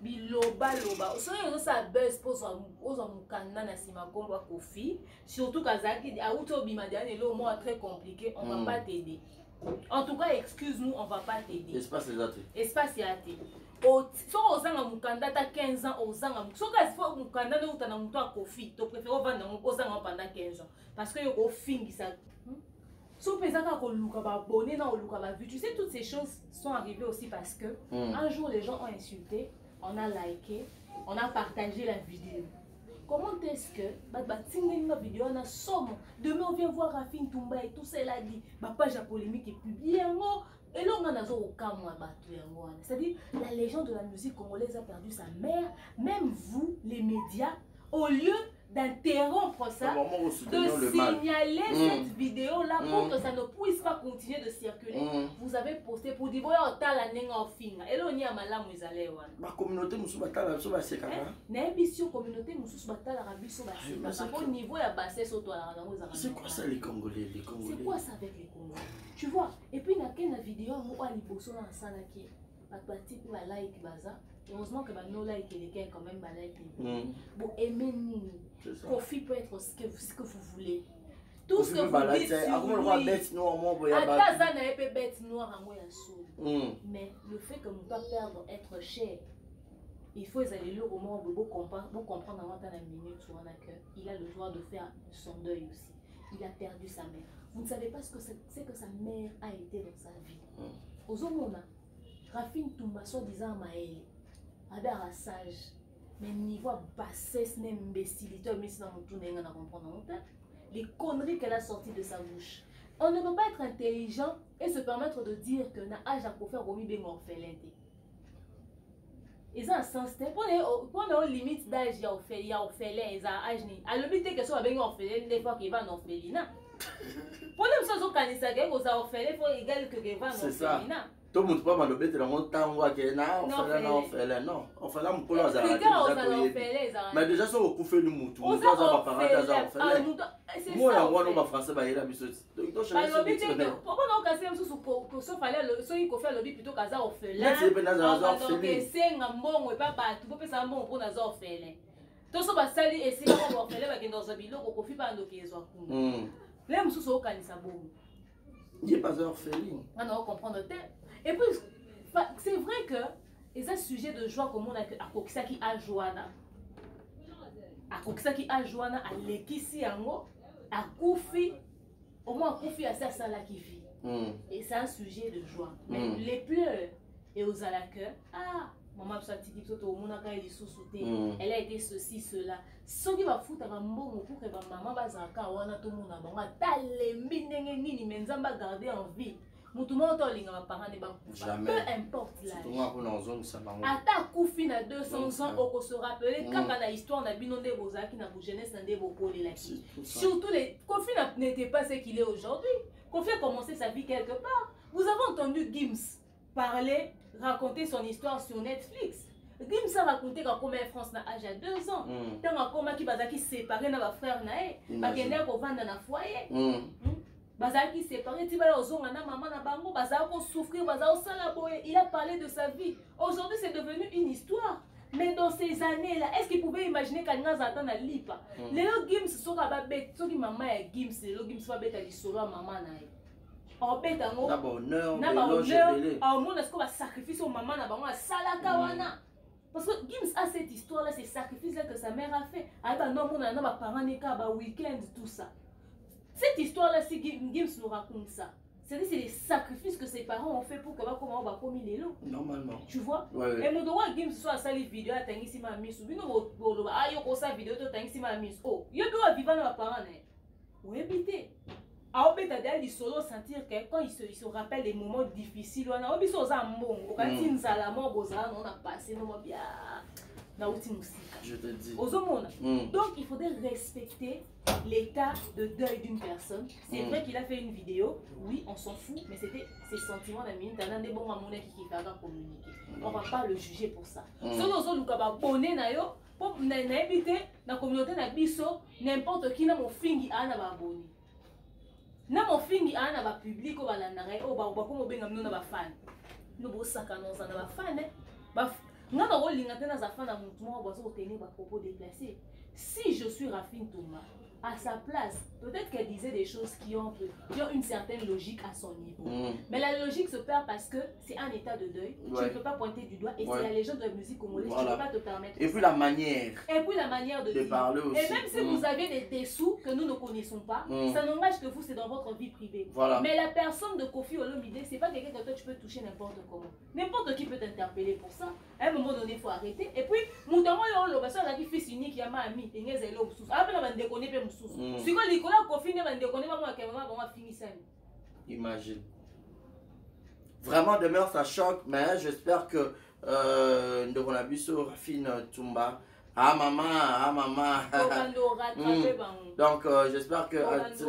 biloba loba soki ozosala buzz mpo ozwa mokanda na nsima kombo ya Kofi surtout kazalaki auti obima deya lelo moko très compliqué on va pas t'aider. En tout cas excuse-nous on va pas t'aider. Espace eza te. Espace ya te. Soki ozanga mokanda ata quinze ans ozanga soki azifo mokanda nde outa na moto ya Kofi to préfère ovanda yango ozanga pendant quinze ans parce que yo kofingisa so mpe ezaka koluka babone na koluka bavu. Tu sais toutes ces choses sont arrivées aussi parce que mm. un jour les gens ont insulté, on a liké, on a partagé la vidéo. Comment est-ce que la vidéo on a somme demain on vient voir Rafine Toumba et tout ça elle a dit ma page à polémique est publiée et là on a au cas c'est-à-dire la légende de la musique congolaise a perdu sa mère. Même vous les médias au lieu d'interrompre ça, de signaler mmh. cette vidéo là pour mmh. que ça ne puisse pas continuer de circuler. Mmh. Vous avez posté pour dire voilà la nenga ofinga et là on y a malamu izale wana ma communauté musu batala so ba seka na ebiso communauté musu batala rabiso ba seka au niveau ya basse so toi la nango za. C'est quoi ça les Congolais les Congolais? C'est quoi ça avec les Congolais? Tu vois et puis na ken na vidéo mo ali boso na sana ki ba type ba like baza. Heureusement que bah, nos likes et les gars quand même bah, like. Mm. Bon, aimez Nini. Kofi peut être ce que, ce que vous voulez. Tout Kofi ce que vous bah, dites sur lui. Bête noire, moi, Attends, ça n'a pas bête noire à moi, mais le fait que nous pas perdre, être cher, il faut aller le moment où vous comprendre, vous comprendre avant la minute où on a que il a le droit de faire son deuil aussi. Il a perdu sa mère. Vous ne savez pas ce que c'est que sa mère a été dans sa vie. Mm. Aux hommes, Rafine Toumba, soi-disant Maël. Avec un sage, mais niveau bassesse, imbécilité, mais c'est dans mon tour, on a comprendre les conneries qu'elle a sorties de sa bouche. On ne peut pas être intelligent et se permettre de dire que na âge à faire Romy ben orphelin. Ils ont un sens. Pour nos limites d'âge, il y a orphelin, ils ont âge ni. À l'obité que soit ben orphelin, des fois qu'il va en orphelinat. Pour nous, ça, on a ça, qu'on a orphelin, il faut égal que qu'il va en orphelinat. Tout le monde peut pas m'embêter dans mon temps où il y a un orphelin, non, orphelin, non. Orphelin, mon polo, ça a mais déjà, ça, on fait le mouton. On va pas parler d'orphelin. Moi, il y a un homme français, il y a un bisou. Donc, je sais pas. Pourquoi on a cassé un sous pour que ça fallait le soin qu'on fait le plutôt qu'à ça orphelin. Là, c'est bien dans un orphelin. C'est un bon, et pas partout. Pour que ça bon pour nos orphelins. Tout ça va salir et c'est un orphelin qui est dans un bilot qu'on confie pas à nos qui sont. Là, monsieur, au canisa bon. Il n'est pas orphelin. On a comprendre le thème. Et puis, c'est vrai que c'est un sujet de joie comme on a à Kokisaki à Joana. À Kokisaki à Joana, à Lekisi Ango, à Koufi, au moins à Koufi à Sassala qui vit. Mm. Et c'est un sujet de joie. Mais mm. les pleurs et aux alakeurs, ah, maman a dit que tout le monde a été sous-souté, elle a été ceci, cela. Ce qui va foutre un bon pour que maman va s'arrêter, on a tout le monde à bon, t'as les minés, ni mais on va garder en vie. Jamais. Peu importe l'âge. Ata Koufi na deux cents ans, on se rappelle quand on a l'histoire na binonde bozaki na jeunesse na boko les laki. Surtout les Koufi n'était pas ce qu'il est aujourd'hui. Koufi a commencé sa vie quelque part. Vous avez entendu Gims parler, raconter son histoire sur Netflix. Gims a raconté comment en France na âge à deux ans. Tant comment qui bazaki séparé na ba frère nae, ba gender ko vanda na foyer. Bazaki séparé, tu vas aux na maman na bango, bazako souffrir, bazako salaboye. Il a parlé de sa vie. Aujourd'hui, c'est devenu une histoire. Mais dans ces années-là, est-ce qu'il pouvait imaginer qu'à Nazatan na lipa? Les Gims sont à bête, ceux qui maman est Gims, les Gims va bête à l'issolo à maman nae. En bête à moi. D'abord honneur, na ba honneur. En moi, est-ce qu'on va sacrifier au maman na bango à salaka wana? Parce que Gims a cette histoire-là, ces sacrifices-là que sa mère a fait. Ah bah non, mon na ba parents n'est qu'à ba week-end, tout ça. Cette histoire-là, si Gims nous raconte ça, c'est-à-dire c'est les sacrifices que ses parents ont fait pour que comment on va commis les lots. Normalement. Tu vois? Ouais, ouais. Et mon droit Gims soit à sa vidéo à Tangissi ma mise ou bien on ah yo sa vidéo to Tangissi ma mise. Oh, yo doit vivre dans la parent né. Ou éviter. A obeta d'aller solo sentir que quand il se il se rappelle des moments difficiles, on a obiso za mbongo, quand il nzala mo bozala on a passé no bien. Je te dis. Mm. Donc il faudrait respecter l'état de deuil d'une personne. C'est mm. vrai qu'il a fait une vidéo, oui, on s'en fout, mais c'était ses sentiments d'amis. T'as des bons amours qui va communiquer. On va pas le juger pour ça. Si on a bonné na yo, pour n'inviter dans la communauté na biso, n'importe qui n'a mon fingi a na ba boni. Na mon fingi a na ba public ou ba la nare ou ba ba comme benga nous na ba fan. Nous bo saka non na ba fan. Nga na rolinga tena za fana mutu mo bozo tenir ba propos déplacés. Si je suis Rafine Touma, à sa place, peut-être qu'elle disait des choses qui ont, qui ont une certaine logique à son niveau. Mm. Mais la logique se perd parce que c'est un état de deuil. Ouais. Tu ne peux pas pointer du doigt. Et ouais. c'est la légende de la musique congolaise. Voilà. Tu ne peux pas te permettre. Et puis ça. La manière. Et puis la manière de, de dire. Parler aussi. Et même si mm. vous avez des dessous que nous ne connaissons pas, mm. ça n'engage que vous, c'est dans votre vie privée. Voilà. Mais la personne de Koffi Olomide, c'est pas quelqu'un que toi tu peux toucher n'importe comment. N'importe qui peut t'interpeller pour ça. À un moment donné, il faut arrêter. Et puis, Moutamo Yolo, parce qu'on a dit fils unique, Yama Ami, et Nezelo, après on va déconner, puis on si on Nicolas Koffi ne va déconner, on va finir ça. Imagine. Vraiment, demain, ça choque, mais j'espère que euh, nous avons vu sur Rafine Touma. Ah maman, ah maman. mm. Donc euh, j'espère que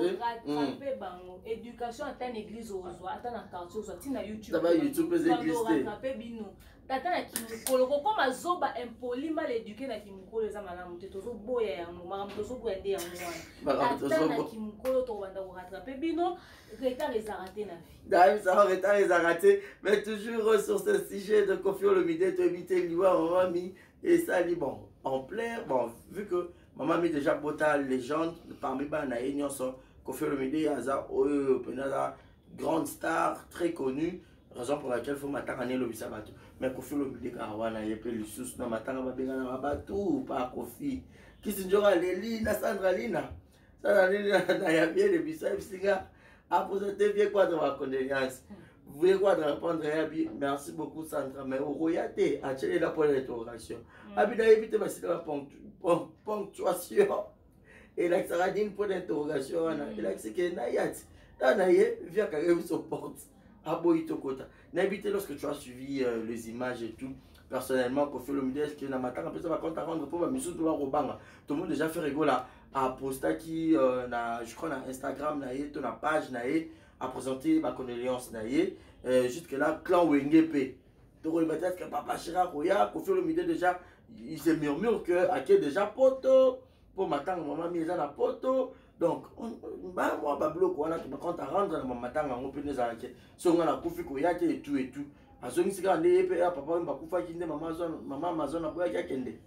mm. éducation à une église aux oies, à un quartier aux oies, tu n'as YouTube. Ça va YouTube peut exister. Tata na kimukolo comme azoba impoli mal éduqué na kimukolo za malamu te tozo boya ya mama tozo boya de ya mwana. Tata na kimukolo to wanda ko rattraper bino retard est raté na vie. D'ailleurs ça retard est raté mais toujours sur ce sujet de Koffi Olomide to éviter liwa mami et ça dit bon en plein bon vu que maman mi déjà bota légende parmi ba na nyonso Koffi Olomide aza oyo penaza grande star très connue raison pour laquelle faut m'attendre à le bisabato. Mais Koffi Olomide kawana yepe lisusu na matanga babenga na mabatu pa Koffi kisinjora leli na Sandra Lina Sandra Lina na ya bien le bisab singa a posé bien quoi de ma condoléance vous voulez quoi de répondre à bien merci beaucoup Sandra mais au royauté a tiré la pour l'interrogation abida éviter ma c'est la ponctuation et la saradine pour l'interrogation et la c'est que na yat na ye vient quand même se porte Aboitokota. N'habitez lorsque tu as suivi euh, les images et tout. Personnellement, Koffi Olomide, est-ce que na matanga peut va compte à rendre pour mais surtout robanga. Tout le monde déjà fait rigolo là à poster qui euh, na je crois na Instagram na yé, na page na yé à présenter ma condoléance na yé jusque là clan Wengepe. Donc le matin que papa Chira Koya Koffi Olomide déjà il se murmure que à qui déjà poto pour matanga maman mise na poto. Donc, bah moi bablo ko wana to compte à rendre na matanga ngo pene za ke so nga na kufi ko yake et tout et tout azongi sika ndé pe papa mba kufa kinde mama zone mama mazona ko yake kende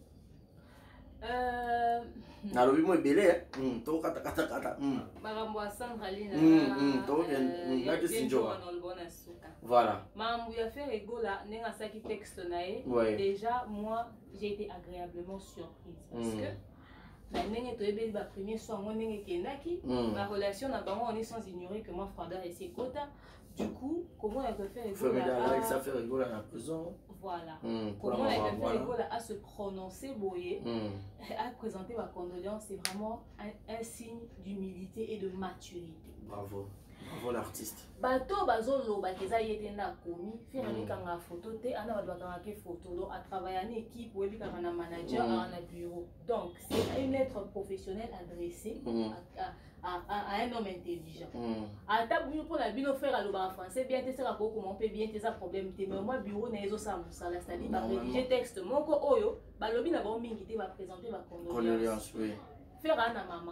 euh na lobi mo belé hmm to kata kata kata hmm marambo a Sandra Lina hmm to bien na ke sinjo voilà mambo ya faire egola nenga saki texte nae déjà moi j'ai été agréablement surprise parce que la première soir, moi, ma relation n'a pas on est sans ignorer que moi, Frada et ses quotas. Du coup, comment elle peut faire rigoler à ça fait rigoler à la prison. Voilà. Mmh, comment elle peut faire rigoler à se prononcer, boyer, mmh. à présenter ma condoléance, c'est vraiment un, un signe d'humilité et de maturité. Bravo. Bravo l'artiste. Bato bazolo bakeza yete na komi faire mm. kanga photo te ana ba kanga ke photo donc à travailler en équipe ou bien kanga manager mm. à un bureau. Donc c'est une lettre professionnelle adressée mm. à, à, à, à un homme intelligent. Mm. À table pour la bino faire à l'oba français bien te sera comment peut bien te ça problème te mais moi bureau na ezo ça ça la c'est-à-dire ba rédiger texte moko oyo ba lobi na ba mingi te ba présenter ba condoléances. Oui. Faire à na maman.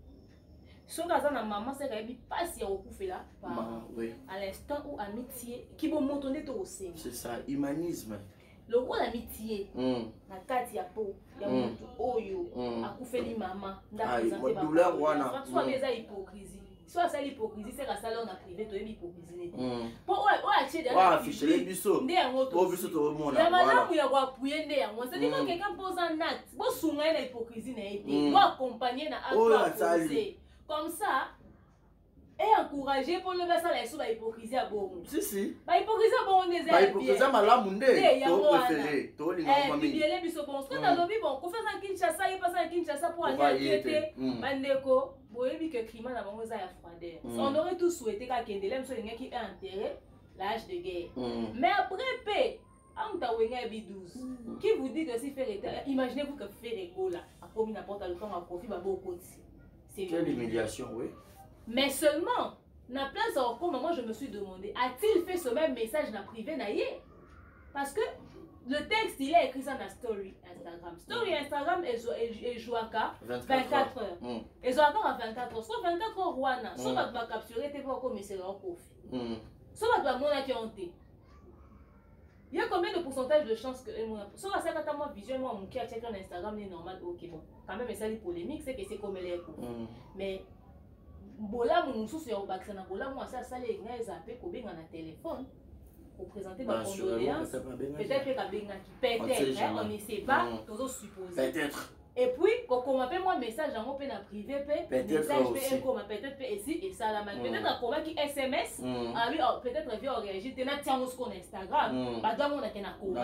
Si on a maman, c'est qu'il pas si on coupe là, à l'instant où amitié, qui va monter au sein. C'est ça, humanisme. Le rôle d'amitié, la carte ya po, ya mutu oyo, a couper les maman, n'a présenté ma douleur wana. Soit les hypocrisie, soit ça l'hypocrisie, c'est la salle on a privé, toi l'hypocrisie. Pour ouais, ouais, acheter des afficher les bisous. Né en auto. Pour bisous tout le monde. La madame il a quoi appuyer né en moi. C'est-à-dire que quelqu'un pose un acte, bon sounger l'hypocrisie n'a été, doit accompagner na acte. Comme ça, et encourager pour le mettre ça sous la hypocrisie à bon. Si si. La hypocrisie à bon des La hypocrisie à malamunde. Ton préféré. Ton les noms famille. Eh, bien les biso bon. Quand dans le bon, qu'on fait ça Kinshasa, il passe à Kinshasa pour aller enquêter. Bandeko, boye bi que climat na bango za ya froideur. On aurait tous souhaité qu'à Kendele so yenga qui est enterré l'âge de guerre. Mais après paix douze. Qui vous dit que si faire imaginez-vous que faire égo là, a commis n'importe le temps à profit ba beau côté. Quelle humiliation, oui. Mais seulement, na place au moment je me suis demandé, a-t-il fait ce même message na privé naïe? Parce que le texte il est écrit ça na story Instagram. Story Instagram et jouaka vingt-quatre heures. Mm. Et jouaka à vingt-quatre heures. Soit vingt-quatre heures wana, soit va capturer tes pour commissaire au coffre. Soit va mona qui ont été. Il y a combien de pourcentage de chances que sur la salle moi vision moi mon qui a checké sur Instagram est normal OK bon quand même ça les polémiques c'est que c'est comme les mais bola mon sous sur bac ça na bola moi ça ça les gars zappé ko benga na téléphone pour présenter ma condoléance peut-être que benga qui peut-être on ne sait pas toujours supposer peut-être. Et puis, quand on m'appelle moi message en open à privé, message peut-être ici et ça la man. Peut-être comment qui S M S, ah oui, peut-être via réagir, tu n'as tiens sur Instagram, bah donc on a qu'un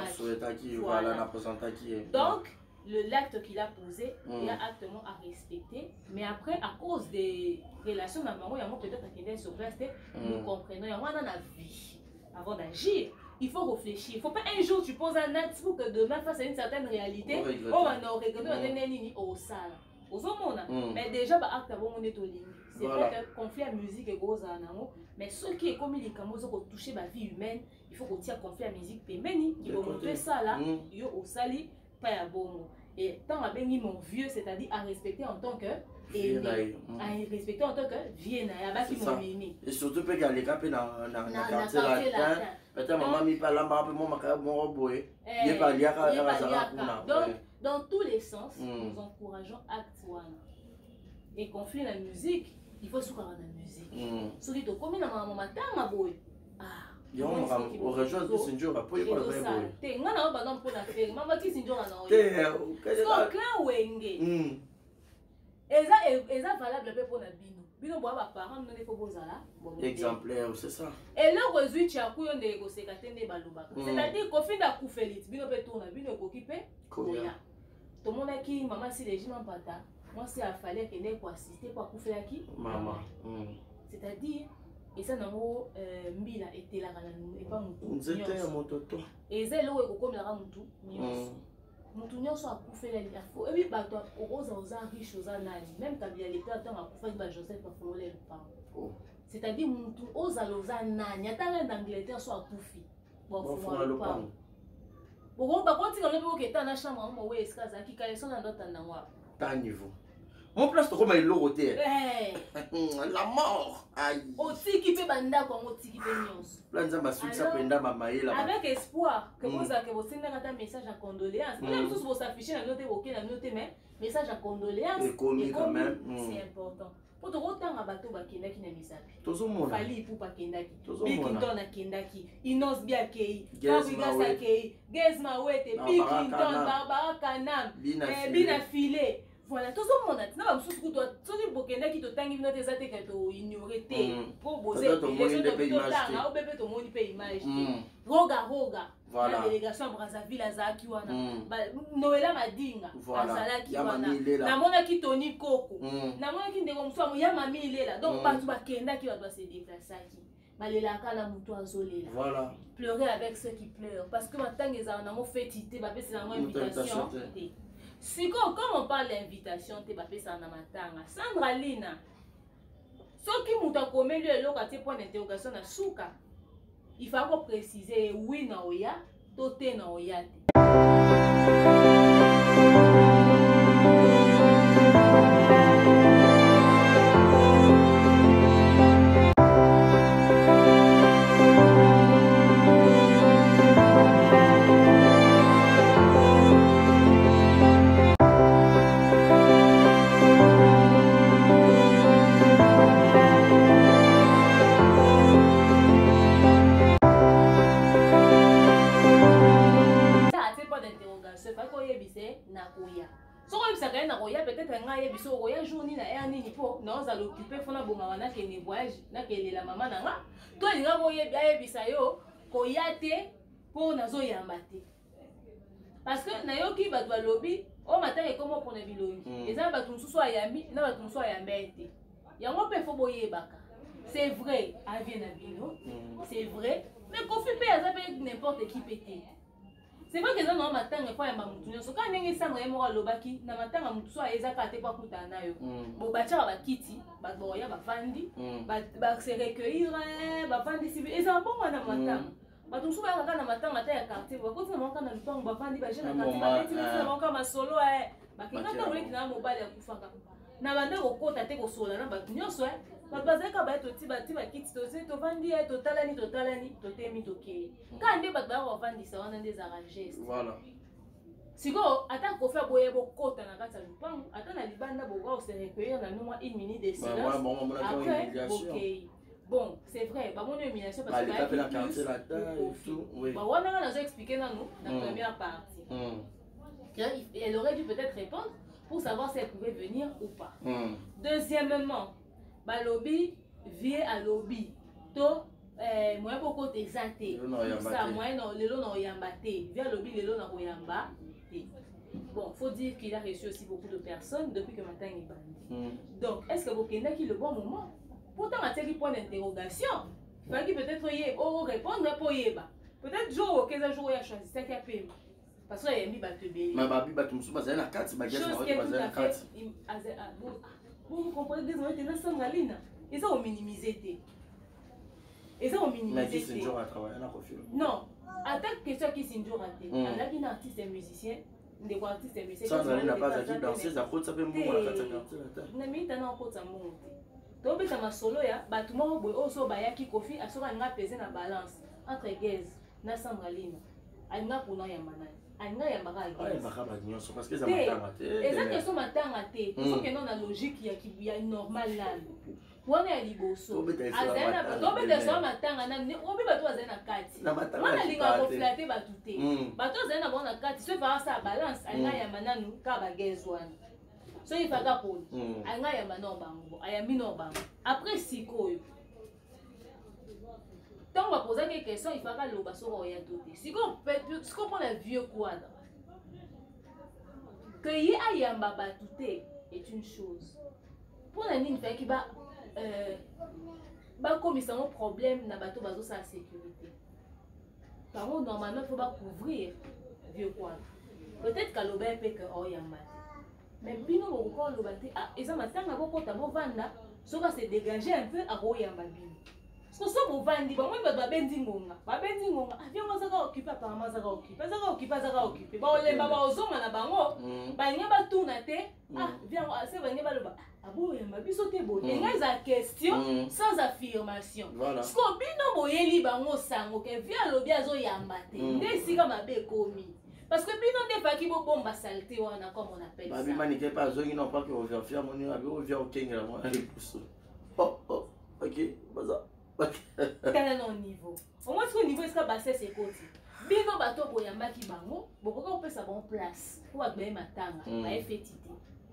donc, le l'acte qu'il a posé, il a actement à respecter. Mais après, à cause des relations, il y a peut-être qu'il sur place, nous comprenons, il y a la vie avant d'agir. Il faut réfléchir. Il ne faut pas un jour tu poses un acte pour que demain face à une certaine réalité, oh on a regretté, on a nini au sale. Mais déjà bah acte avant on est au ligne. C'est vrai que conflit à musique et gros anamo, mais ceux qui est comme les camots ont touché ma vie humaine, il faut qu'on tire conflit à musique pémeni qui vont montrer ça là, yo au sali pas à bon. Et tant à béni mon vieux, c'est-à-dire à respecter en tant que et à respecter en tant que Vienna, qui m'ont mimi. Et surtout que les capés dans le quartier latin, peut-être maman mi pas là, maman mon macabre mon roboé. Il pas lié à donc dans tous les sens, nous encourageons Act One. Et conflit la musique, il faut se la musique. Celui de combien maman matin ma boy. Ah. Yo on rejoint de Sinjo va pour y parler boy. T'es ngana on va non pour la faire. Maman qui Sinjo na no. T'es so clan wenge. Eza eza valable pour la bino. Bino bois ba parents non il faut bozala. Exemplaire, c'est ça. Et là aujourd'hui tu as couillon de go sekatende balobaka. C'est-à-dire qu'au fin da kufelit bino pe tourna bino ko kipe koya. Tout le monde qui maman si les gens pata. Moi c'est à fallait que n'est pour assister pour couper qui maman. C'est-à-dire et ça nango mbila était là et pas mutu. Nzete ya mototo. Et c'est là où ko comme la mutu. Mutu nyonso akufa la info. Et puis bato oza oza riche oza nani. Même quand il y a l'état temps akufa ba Joseph ba fongole le pain. C'est-à-dire mutu oza oza nani. Ata l'Angleterre so akufi. Ba fongole le pain. Bon ba konti quand le ko eta na chambre mo we eskaza ki kale so na ndota na wa. Pas niveau. Mon place de comme il l'autre. La mort. Aïe. Aussi qui peut banda comme aussi qui peut nyos. Plan za masuki ça penda mama là. Avec espoir que vous avez que vous sendez un message à condoléances. Même si vous s'affichez la note OK la note mais message à condoléances. Et commis quand même. C'est important. Pour te autant à bateau bakenda qui na misapi. Tozo mona. Fali pour bakenda ki. Tozo mona. Clinton na kenda ki. Inos biakei. Fabriga sakei. Gezma wete. Bill Clinton Barbara Kanam. Bina filé. Voilà, tout le monde a dit, non, sous toi, tout le monde qui te tangue, nous te zate que tu ignorer pour poser les gens de temps, au bébé ton monde peut image. Roga roga. La délégation Brazzaville à Zakiwana. Noëlla Madinga. Azala Kiwana. Namona qui Tony Koko. Namona qui ndeko mswa ya mami ile là. Donc pas tout bakenda qui va doit se déplacer qui. Malela kala muto azolela. Voilà. Pleurer avec ceux qui pleurent parce que maintenant les en amont fêtité, bah c'est la invitation. Si comme on parle d'invitation, tu vas faire ça dans ma tanga. Sandra Lina, ce qui m'a commis le lot à point d'interrogation à Souka, il faut préciser oui na oya, toté na oya. Non, ça l'occuper, faut na bonga wana ke ne voyage, na ke la maman nanga. Toi linga boye bia ebisa yo, ko yate po nazo yambate. Parce que na yo ki ba doit lobby, o matin e comment pour na bilongi. Eza ba tunsusu ayami, na ba tunsusu ayambete. Yango pe fo boye baka. C'est vrai, avien na bino. C'est vrai, mais kofi pe aza pe n'importe qui pété. C'est vrai que ça non matin il faut yamba mutu nyoso ka ndenge sanga ye mo lobaki na matanga mutu so eza ka te kwa kutana yo bo bacha ba kiti ba boya ba fandi ba ba se recueillir ba fandi si eza bon na matanga ba tunsu ba ka na matanga ta ya quartier ba ko tsama ka na lupango ba fandi ba jena quartier ba beti tsama ka masolo eh ba kinga ta wole kina mobile ya kufaka na bande ko kota te ko sola na ba nyoso eh bato bazalaka baye toti bati bakiti tosi tovandi ye totalani totalani totemi tokei kaka nde bato baya kovandisa wana nde ezaka geste sikoyo ata kofi aboye bokota na kati ya lupango ata na libanda bokoka kose recueillir na nomoi une minute de silence après bokei. Bon, c'est vrai, bah mon élimination parce que bah on a déjà expliqué dans nous la première partie. Elle aurait dû peut-être répondre pour savoir si elle pouvait venir ou pas. Deuxièmement, bah lobby vient à lobby. To euh moi beaucoup d'exaté. Ça moi non le lot non yambaté. Via lobby le lot non yamba. Bon, faut dire qu'il a reçu aussi beaucoup de personnes depuis que matin il est bandit. Donc, est-ce que vous connaissez le bon moment? Pourtant, on a un point d'interrogation. Il fallait peut-être répondre pour Yeba. Peut-être jour quinze jours il a choisi ça qui a payé. Parce qu'il a mis battu bé. Mais babi battu musu bazana na carte bagage na tout bazana carte. Vous comprenez désolé t'es dans sangalina. Ils ont minimisé. Ils ont minimisé. Mais qui c'est jour à travailler na refus. Non, attaque question qui c'est jour à té. Là qui est artiste et musicien. Des artistes et musiciens. Ça n'a pas à danser ça côte ça peut mourir la carte carte. Na mi tana côte ça monte. Donc, si ma solo ya, bah tout le monde aussi bayaki kofi, asura nga peser na balance entre Gaz na Sandraline. Ainga pour na yamana. Ainga yamaka Gaz. Ouais, baka ba nyonso parce que ça matanga té. Exactement so matanga té. Il faut que non na logique ya ki ya normal là. Wana ya liboso. Azana ba tobe de so matanga na obi bato azana kati. Wana linga ko flatter ba tuté. Bato azana bona kati, so fa ça balance ainga yamana nu ka ba Gaz wana. So il faut pour anga ya mano bango ayambi no bango après sikoyo tant on va poser quelques questions il faut que loba so roya doté sikoyo ce qu'on prend le vieux quadre que y ayamba batouté est une chose pour la ligne fait qui ba euh ba comme ça un problème na bateau bazo sa sécurité par contre normalement il faut pas couvrir vieux quadre peut-être qu'à loba peut que oyamba. Mais bino boko lo bate ah eza matanga boko ta bo vanda soka se dégager un peu à royamba bino so so bo vandi ba moi ba bendi ngonga ba bendi ngonga avion mazaka occuper apparemment zaka occuper zaka occuper zaka occuper ba olemba ba ozoma na bango ba nya ba tuna te ah viens assez ba nya ba lo ba abo yamba biso te bo nga za question sans affirmation parce que bino boyeli bango sango ke via lo bia zo yamba te ndesika mabe komi. Parce que bino ne pas qui bo bomba saleté wana comme on appelle ça. Babi manique pas zongi non pas que on vient faire mon abi on vient au kenga moi aller pousse. Oh oh OK, baza. Quel est niveau? Au moins ce niveau est-ce que basser c'est côté. Bino bato boyamba ki bango, bokoka on peut sa bon place. Pour agbe matanga, ba effetité.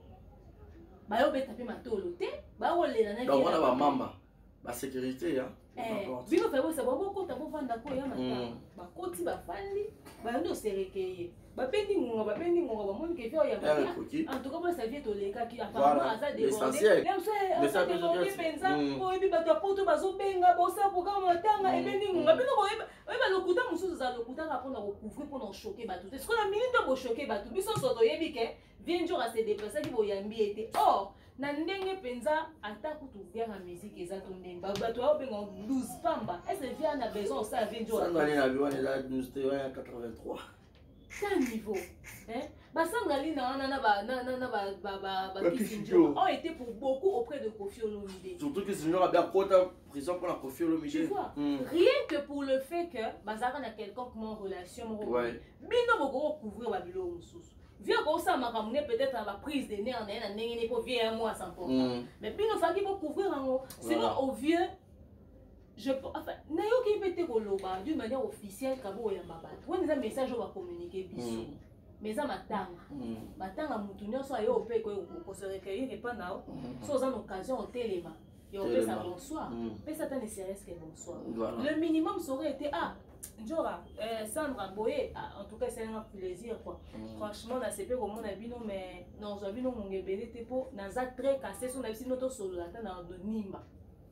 Ba yo beta pe matolo te, ba wolela na. Donc on a ba mamba. Ba sécurité hein. Eh, bino fa bo sa bo ko ta bo vanda ko ya matanga. Ba koti ba fandi, ba ndo serekeye. Ba pendi ngonga ba pendi ngonga ba moni ke vio ya ba. En tout cas ba sa vie to leka ki apparemment asa débordé. Même ça asa débordé penza, ko ebi ba to poto ba zo benga bo sa pour ka matanga e pendi ngonga. Bino bo e ba lokuta mususu za lokuta ka pona ko couvrir pona choquer ba tout. Est-ce que la minute bo choquer ba tout? Biso soto yebi ke vient jour à se déplacer ki bo yambi était. Or na ndenge penza ata kutu via la musique exacto ndenge ba bato ba benga douze pamba. Est-ce que via na besoin ça vient jour. Ça na biwa na la quatre-vingt-trois. Quel niveau hein? Basangali na na ba na na ba ba ba ba Kisinjo ont été pour beaucoup auprès de Koffi Olomide. Surtout que Kisinjo a bien quota prison pour la Koffi Olomide. Tu vois, mm. Rien que pour le fait que Bazara n'a quelconque mon relation mon ouais. Bino boko couvrir babilo mususu. Viens comme ça m'a ramené peut-être à la prise de nez en nez na nengene pour vieux un mois sans pourtant. Mais bino faki pour couvrir en sinon au vieux je enfin nayoki pete koloba d'une manière officielle kabo ya mabata. On a un message on va communiquer biso. Mais ça matanga. Matanga mutu nyonso ayo pe ko ko se recueillir et pas nao. Sans en occasion au téléma. Et on fait ça bonsoir. Mais ça ne serait que bonsoir. Le minimum serait été ah Njora, euh, Sandra Boye, en tout cas c'est un plaisir quoi. Mm. Franchement, on a C P comme on a vu non mais non, on a vu non mon gebele tepo, dans un très cassé, on a vu notre solo là dans de Nimba.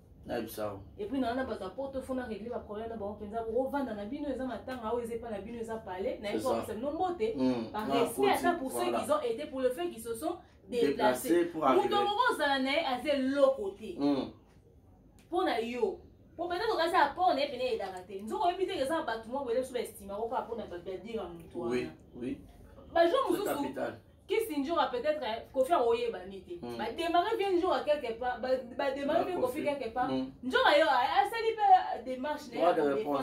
Et puis on a pas porte-phone à régler le problème d'abord on pensa pour vendre na bino eza matanga ou eza pas na bino eza parler, na faut c'est non beauté par respect à ça pour ceux qui ont été pour le fait qu'ils se sont déplacés pour arriver. Pour donc on a assez l'autre côté. Pour na yo pour peut-être que ça pas on est venu d'arrêter. Nous on éviter que ça bâtiment vous sous-estimer ou pas pour ne pas dire en toi. Oui, oui. Bah je me suis Kissinger a peut-être Kofi a oye banité. Bah démarrer bien un jour à quelque part, bah démarrer bien Kofi quelque part. Njoo ayo a sali pe démarche né pour défendre.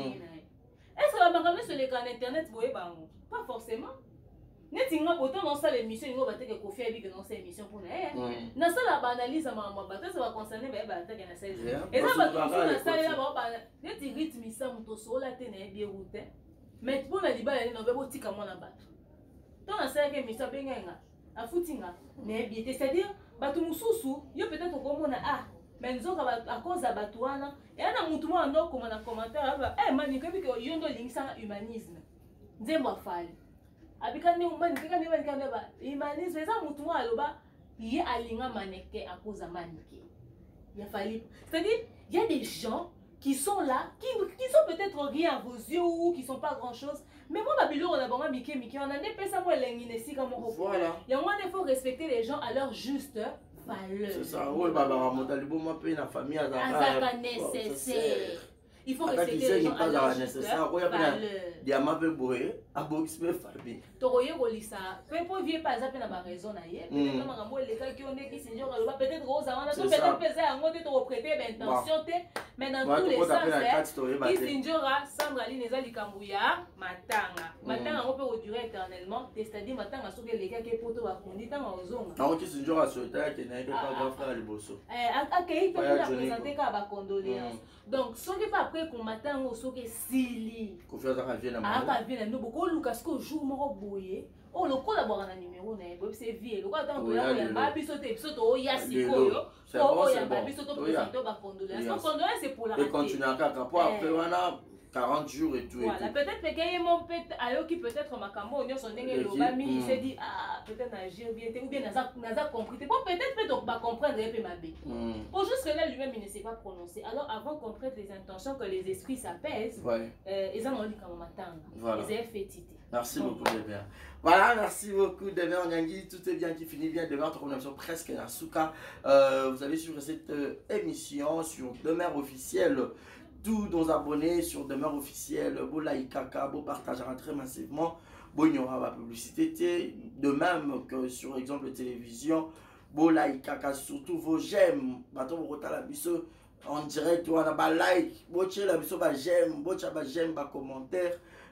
Est-ce que la magamé sur les canaux internet voyez bango? Pas forcément. Netinga autant dans ça l'émission ngo bateke Kofi a dit que dans cette émission pour né. Na ça la analyse à ma bateau ça va concerner ba bateke na seize. Et ça va concerner ça là ba neti rythme ça muto so la tene bien route. Mais pour la libala ni no bebo tika mona bato. Dans la série que Mister Bengenga a foutinga n'est c'est-à-dire batu mususu yo peut-être comme on a ah mais nous à cause de batuana et ana mutu mo ndo comme na commentaire eh mani que que yo ndo lingisa humanisme nzembo afali abika ni umani kika ni wani ba humanisme ça mutu mo aloba yi alinga maneke à cause de manike il fallait c'est-à-dire il y a des gens qui sont là, qui, qui sont peut-être rien à vos yeux ou qui sont pas grand-chose. Mais moi, Babylon, on a bon Mickey, Mickey, on a des personnes qui ont comme on voilà. Il y a moins il faut respecter les gens à leur juste valeur. C'est ça, oui, Barbara Montalibo, moi, paye la famille à la nécessaire. Il faut respecter les gens à leur juste valeur. Il y a ma bébé, à boxe, mais famille. Toroye Rolissa, peut-être vieux pas ça, n'a pas raison d'ailleurs. Peut-être que maman, les gars qui ont des qui s'ignorent, peut-être gros, ça va peut-être peser à moi de te reprêter l'intention, mais dans tous les sens, qui s'ignorera, Sandra Lineza Likambouya, Matanga. Matanga, on peut durer éternellement, c'est-à-dire Matanga, sauf que les gars qui poto à conduire dans la zone. Non, qui s'ignorera sur le terrain, qui n'est pas grand frère à l'Ibosso. Accueillir, peut la présenter qu'à condoléances. Donc, ce n'est pas après qu'on m'attend au saut que Sili. Qu'on fait ça, vient à ah, vient à nous beaucoup, Lucas, qu'au jour, mon boyer. Oh, le collabore un numéro, c'est vieux. Le quoi, tant que là, il y a un bisoté, bisoté, oh, yasiko, oh, il y a un bisoté, bisoté, bah, condoléances. Donc, condoléances, c'est pour la. Et continue à caca, après, on a quarante jours et tout. Voilà, peut-être que quelqu'un mon peut alors qui peut-être ma camo on son dingue le bami il s'est dit ah peut-être agir bien ou bien n'a n'a compris bon peut-être peut donc pas comprendre un peu ma bé pour juste que là lui-même il ne sait pas prononcer alors avant qu'on prête les intentions que les esprits s'apaisent ils en ont dit comme matin ils ont fait titer. Merci beaucoup Debia. Voilà, merci beaucoup Debia Ngangi, tout est bien qui finit bien Debia notre connexion presque à Souka. Euh, vous allez suivre cette euh, émission sur Demeure officielle. Tous nos abonnés sur Demeure officielle, beau like, kaka, beau partagera très massivement, beau il y aura la publicité, de même que sur exemple télévision, beau like, kaka, surtout vos j'aime, bateau vous la biseau en direct, on a ba like, beau tché la biseau ba j'aime, beau tché ba j'aime, ba commentaire,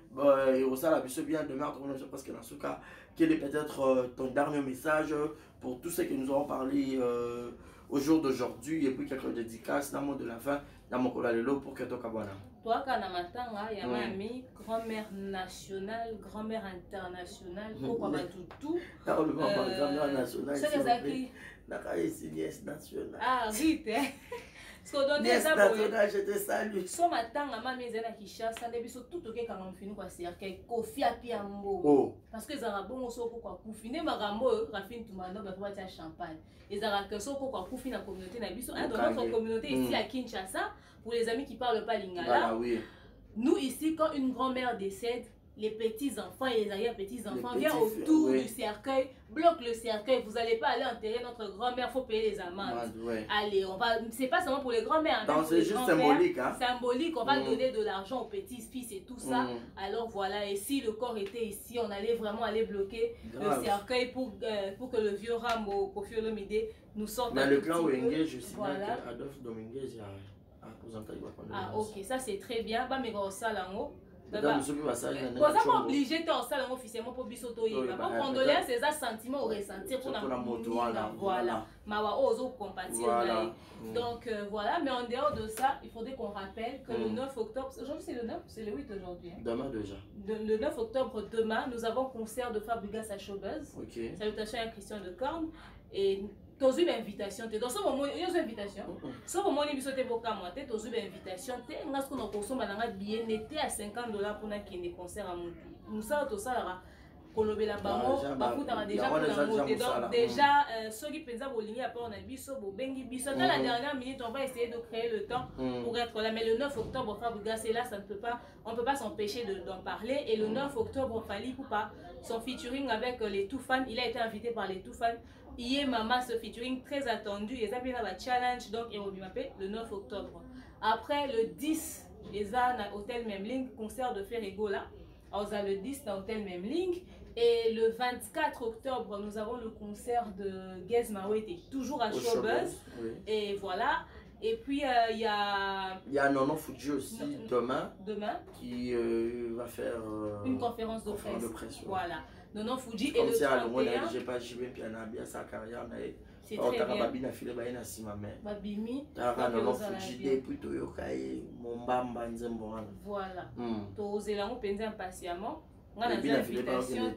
et aussi la biseau bien Demeure, on a presque dans ce cas, quel est peut-être euh, ton dernier message pour tous ceux que nous aurons parlé euh, au jour d'aujourd'hui et puis quelques dédicaces dans le mot de la fin. Pour que tu toi, quand il y a ma amie, grand-mère nationale, grand-mère internationale, pourquoi pas tout tout. Grand-mère nationale, c'est nièce nationale. Ah, vite, hein. Ce qu'on donne des nationale, je te salue. So matin, ma maison à Kinshasa, on a tout ok quand on finit quoi, c'est que Kofi a piambo. Parce que les Arabes ont so quoi confiner marambo, Rafine Toumano, bah toi tu champagne. Les Arabes que so quoi confiner la communauté na biso, dans notre communauté ici à Kinshasa, pour les amis qui parlent pas lingala. Nous ici quand une grand-mère décède, les petits-enfants et les arrière-petits-enfants viennent autour oui. du cercueil, bloquent le cercueil. Vous n'allez pas aller enterrer notre grand-mère, il faut payer les amendes. Oui. Allez, on va. C'est pas seulement pour les grand-mères. C'est juste symbolique. Hein? Symbolique, on va mmh. donner de l'argent aux petits-fils et tout ça. Mmh. Alors voilà, et si le corps était ici, on allait vraiment aller bloquer Grave. le cercueil pour, euh, pour que le vieux Rambo, Kofi Olomide, nous sorte. Mais le clan Wenge, je sais voilà. que Adolphe Dominguez, il y a un pourcentage de Ah, ok, ça c'est très bien. Bah, mais gros, ça là, vous n'êtes pas obligé de faire ça officiellement pour bisoto. Pour condoléances, c'est un sentiment au ressentir pour la moto. Voilà. Mawa ozo compatir. Donc voilà, mais en dehors de ça, il faudrait qu'on rappelle que le neuf octobre, aujourd'hui c'est le neuf, c'est le huit aujourd'hui. Demain déjà. Le neuf octobre demain, nous avons concert de Fabregas à Showbuzz. Salutations à Christian de Corne et tu as une invitation. Dans ce moment, il y a une invitation. Ce moment, il y a une invitation. Tu as un billet netté à cinquante dollars pour un concert à monter. Nous avons tout ça. Kolobela bango bakutaka déjà pour la montée. Donc déjà ceux qui pensent au ligne après on a biso bo bengi biso dans la dernière minute on va essayer de créer le temps pour être là mais le neuf octobre Fabregas c'est là ça ne peut pas on peut pas s'empêcher d'en parler et le neuf octobre Fally Ipupa son featuring avec les Tout Fans il a été invité par les Tout Fans hier maman ce featuring très attendu et ça vient la challenge donc et on lui m'appelle le neuf octobre après le dix les a na hôtel Memling concert de Ferrigo là on a le dix dans hôtel Memling Et le vingt-quatre octobre, nous avons le concert de Gez Mawete, toujours à Showbuzz. Oui. Et voilà. Et puis, il euh, y a... Il y a Nono Fuji aussi, non, demain. Demain. Qui euh, va faire... Euh, une conférence de presse. De presse ouais. Voilà. Nono Fuji et le trente et un. Je n'ai pas joué piano bien sa carrière, mais... C'est très bien. Babina file baina simame. Babimi. Nono Fuji depuis Toyokai, Mombamba Nzemboana. Voilà. To zelango penze impatiemment. On a des invitations.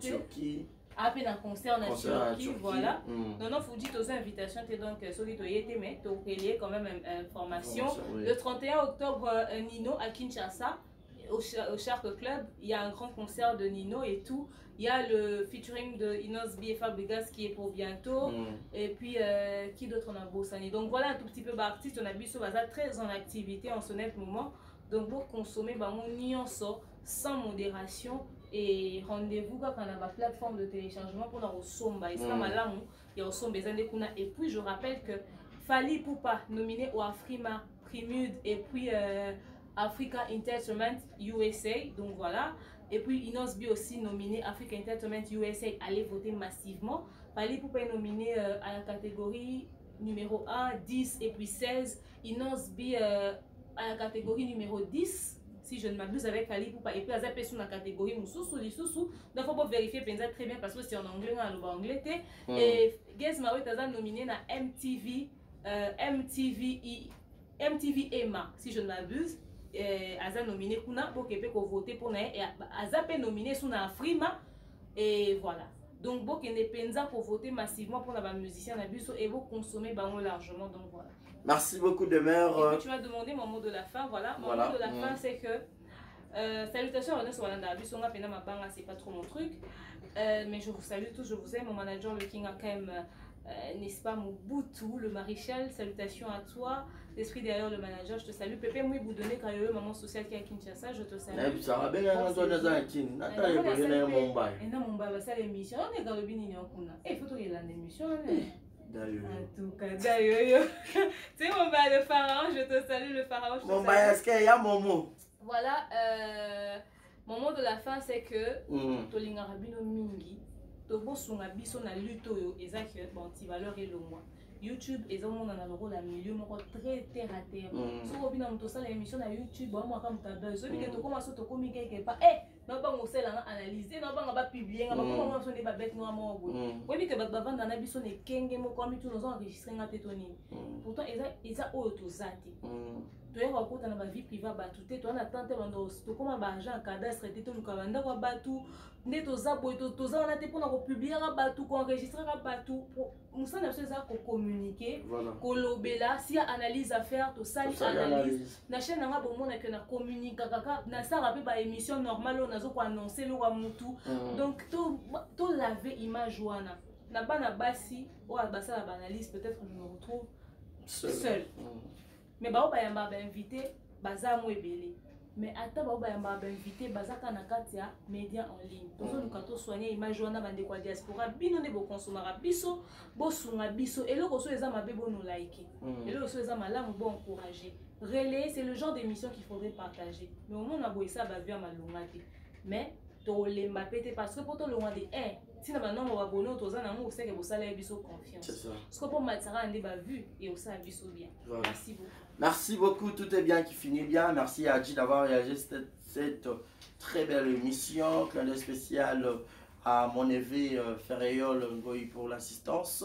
À peine un concert en Turquie, voilà. Mm. Non, non, faut dire aux invitations, donc, celui qui a été, mais tu as quand même information. Oui. Le trente et un octobre, Nino à Kinshasa, au, au Shark Club, il y a un grand concert de Nino et tout. Il y a le featuring de Inos B F Fabregas qui est pour bientôt. Mm. Et puis, euh, qui d'autre on a Bossani. Donc voilà un tout petit peu d'artistes. On a vu ce bazar très en activité en ce net moment. Donc pour consommer, bah, on y en sort sans modération. Et rendez-vous quand on a ma plateforme de téléchargement pour nous somba. Il y a au somba. Et puis je rappelle que Fally Ipupa nominé au Afrima Primud et puis euh, Africa Entertainment U S A. Donc voilà. Et puis Inos B aussi nominé Africa Entertainment U S A. Allez voter massivement. Fally Ipupa est nominé euh, à la catégorie numéro un, dix et puis seize. Inos B euh, à la catégorie numéro dix. Si je ne m'abuse avec Fally Ipupa et puis à zapper sur la catégorie Moussoussou, Lissoussou. Donc il faut vérifier Penza très bien parce que c'est en anglais, en anglais. Mm. Et Gez Mawete est nominé à M T V, euh, M T V, M T V Emma, si je ne m'abuse. Aza nominé Kuna pour qu'il puisse voter pour nous. Et Aza nominé sur la Frima. Et voilà. Donc, beaucoup de Penza pour voter massivement pour les musiciens et vous consommer largement. Donc voilà. Merci beaucoup de mère. Et puis, tu m'as demandé mon mot de la fin. Voilà. Mon voilà. mot de la mmh. fin, c'est que euh, salutations à René Walanda. Bisonga Pena Mabanga, c'est pas trop mon truc. Euh, mais je vous salue tous, je vous aime. Mon manager, le King, a quand même, euh, n'est-ce pas, mon Boutou, le maréchal. Salutations à toi. L'esprit derrière le manager, je te salue. Pépé, moi, vous donnez quand il y a eu maman sociale qui est à Kinshasa, je te salue. Ça va bien, on doit dans un king. Attends, il faut venir à Mumbai. Et non, Mumbai, c'est l'émission. On est dans le bini, on a. Il faut qu'il y ait l'émission. D'ailleurs. En tout cas, d'ailleurs. Tu sais, Mumbai, le pharaon, je te salue, le pharaon. Mumbai, est-ce qu'il y a mon mot? Voilà, euh, mon mot de la fin, c'est que Tolinga Rabino Mingi, Tobo Sunga Biso na luto yo, ezaki bon, ti valeur et le moi. YouTube et on a le rôle à milieu très terre à terre. Si on vient dans ça l'émission à YouTube, on va comme t'as celui qui te commence à te communiquer quelque part. Eh, non pas on sait analyser, non pas on va publier, on va comment on est pas bête noir mort. Oui que bah vendre dans abisso ne kenge mo comme tout nous enregistrer en tétoni. Pourtant ils a ils a auto zati. Tu es raconté dans ma vie privée batu te toi on attend te bando to comme argent cadastre te to lukabanda kwa batu ne to za boy to to za on a te pour na publier batu ko enregistrer batu musa na ça ko communiquer ko lobela si analyse à faire to ça analyse na chaîne nga bo mona que na communiquer kaka na ça rapé ba émission normale on a zo ko annoncer le wa mutu donc to to laver image wana na bana basi o abasa la analyse peut-être je me retrouve seul, seul. Mais bah on va inviter baza mo ebele mais ata ba ba yamba inviter baza kana katia média en ligne tozo lukato soigner image wana bande kwa diaspora bino ne bo consommer biso bo sunga biso et le koso eza mabe bo no like et le koso eza malamu bo encourager relayer c'est le genre d'émission qu'il faudrait partager mais au moins na bo ça ba via malongati mais to le mapete parce que pour to le loin de un si na ba non ba abonné toza na mo seke bo sala biso confiance parce que pour matara ande ba vu et au ça biso bien. Merci beaucoup. Merci beaucoup, tout est bien qui finit bien. Merci à Adji d'avoir réalisé cette, cette très belle émission. Clin d'œil spécial à mon neveu euh, Ferréol Ngoï pour l'assistance.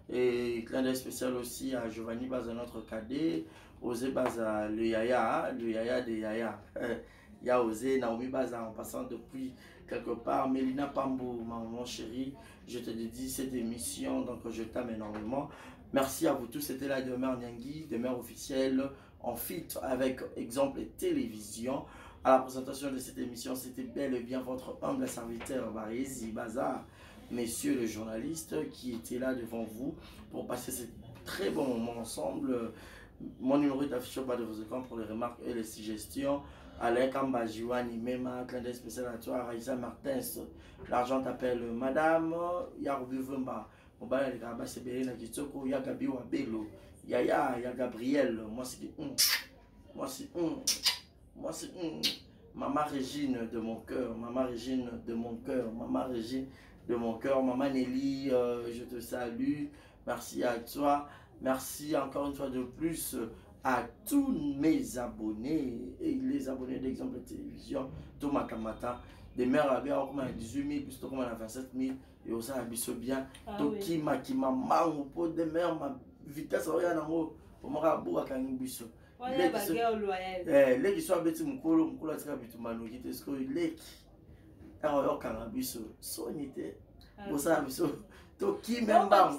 Et clin d'œil spécial aussi à Giovanni Baza, notre cadet. Osé Baza, le Yaya, le Yaya des Yaya. Il y a Osé, Naomi Baza en passant depuis quelque part. Mélina Pambou, maman chérie, je te dédie cette émission, donc je t'aime énormément. Merci à vous tous, c'était la demeure Nyangui, demeure officielle en fit avec Exemple et Télévision. À la présentation de cette émission, c'était bel et bien votre humble serviteur Barézi Baza, messieurs les journalistes qui étaient là devant vous pour passer ce très bon moment ensemble. Mon numéro est affiché au bas de vos écrans pour les remarques et les suggestions. Alain Kamba, Jiwani, Mema, clin d'œil spécial à toi, Raïsa Martins, l'argent t'appelle Madame, Yaroubi Vemba. Il y a Gabi Wabelo, il y a Gabriel, moi c'est moi c'est moi c'est Maman Régine de mon cœur, Maman Régine de mon cœur, Maman Régine de mon cœur, Maman Nelly, euh, je te salue. Merci à toi. Merci encore une fois de plus à tous mes abonnés et les abonnés d'Exemple de Télévision, Thomas Kamata, des mères à bien, comme à dix-huit mille, plus comme à vingt-sept mille, et aussi à Bissot bien, Toki, ma qui m'a mango, pour des mères, ma vitesse, rien en haut, pour moi, à bout à Kangibiso. Les qui sont à Betty Mukolo, Mukolo, c'est à Bitumano, qui te score, les qui, alors, Kangibiso, sonité, pour ça, Bissot. Toki même pas.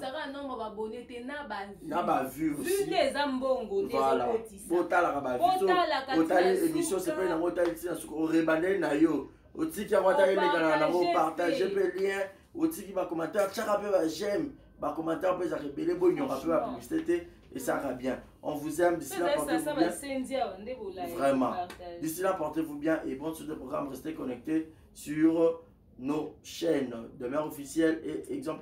Na ba vu aussi. Voilà. Bota la ba vu. Bota l'émission c'est pas une bota ici na suko rebaner na yo. Otiki wata ile kana na mo partager pe lien. Otiki ba commentaire, chaka pe ba j'aime. Ba commentaire pe ça rebelle bo ignorant peu la publicité et ça va bien. On vous aime d'ici là portez-vous bien. Vraiment. D'ici là portez-vous bien et bon sur le programme restez connectés sur nos chaînes de Mère officielle et Exemple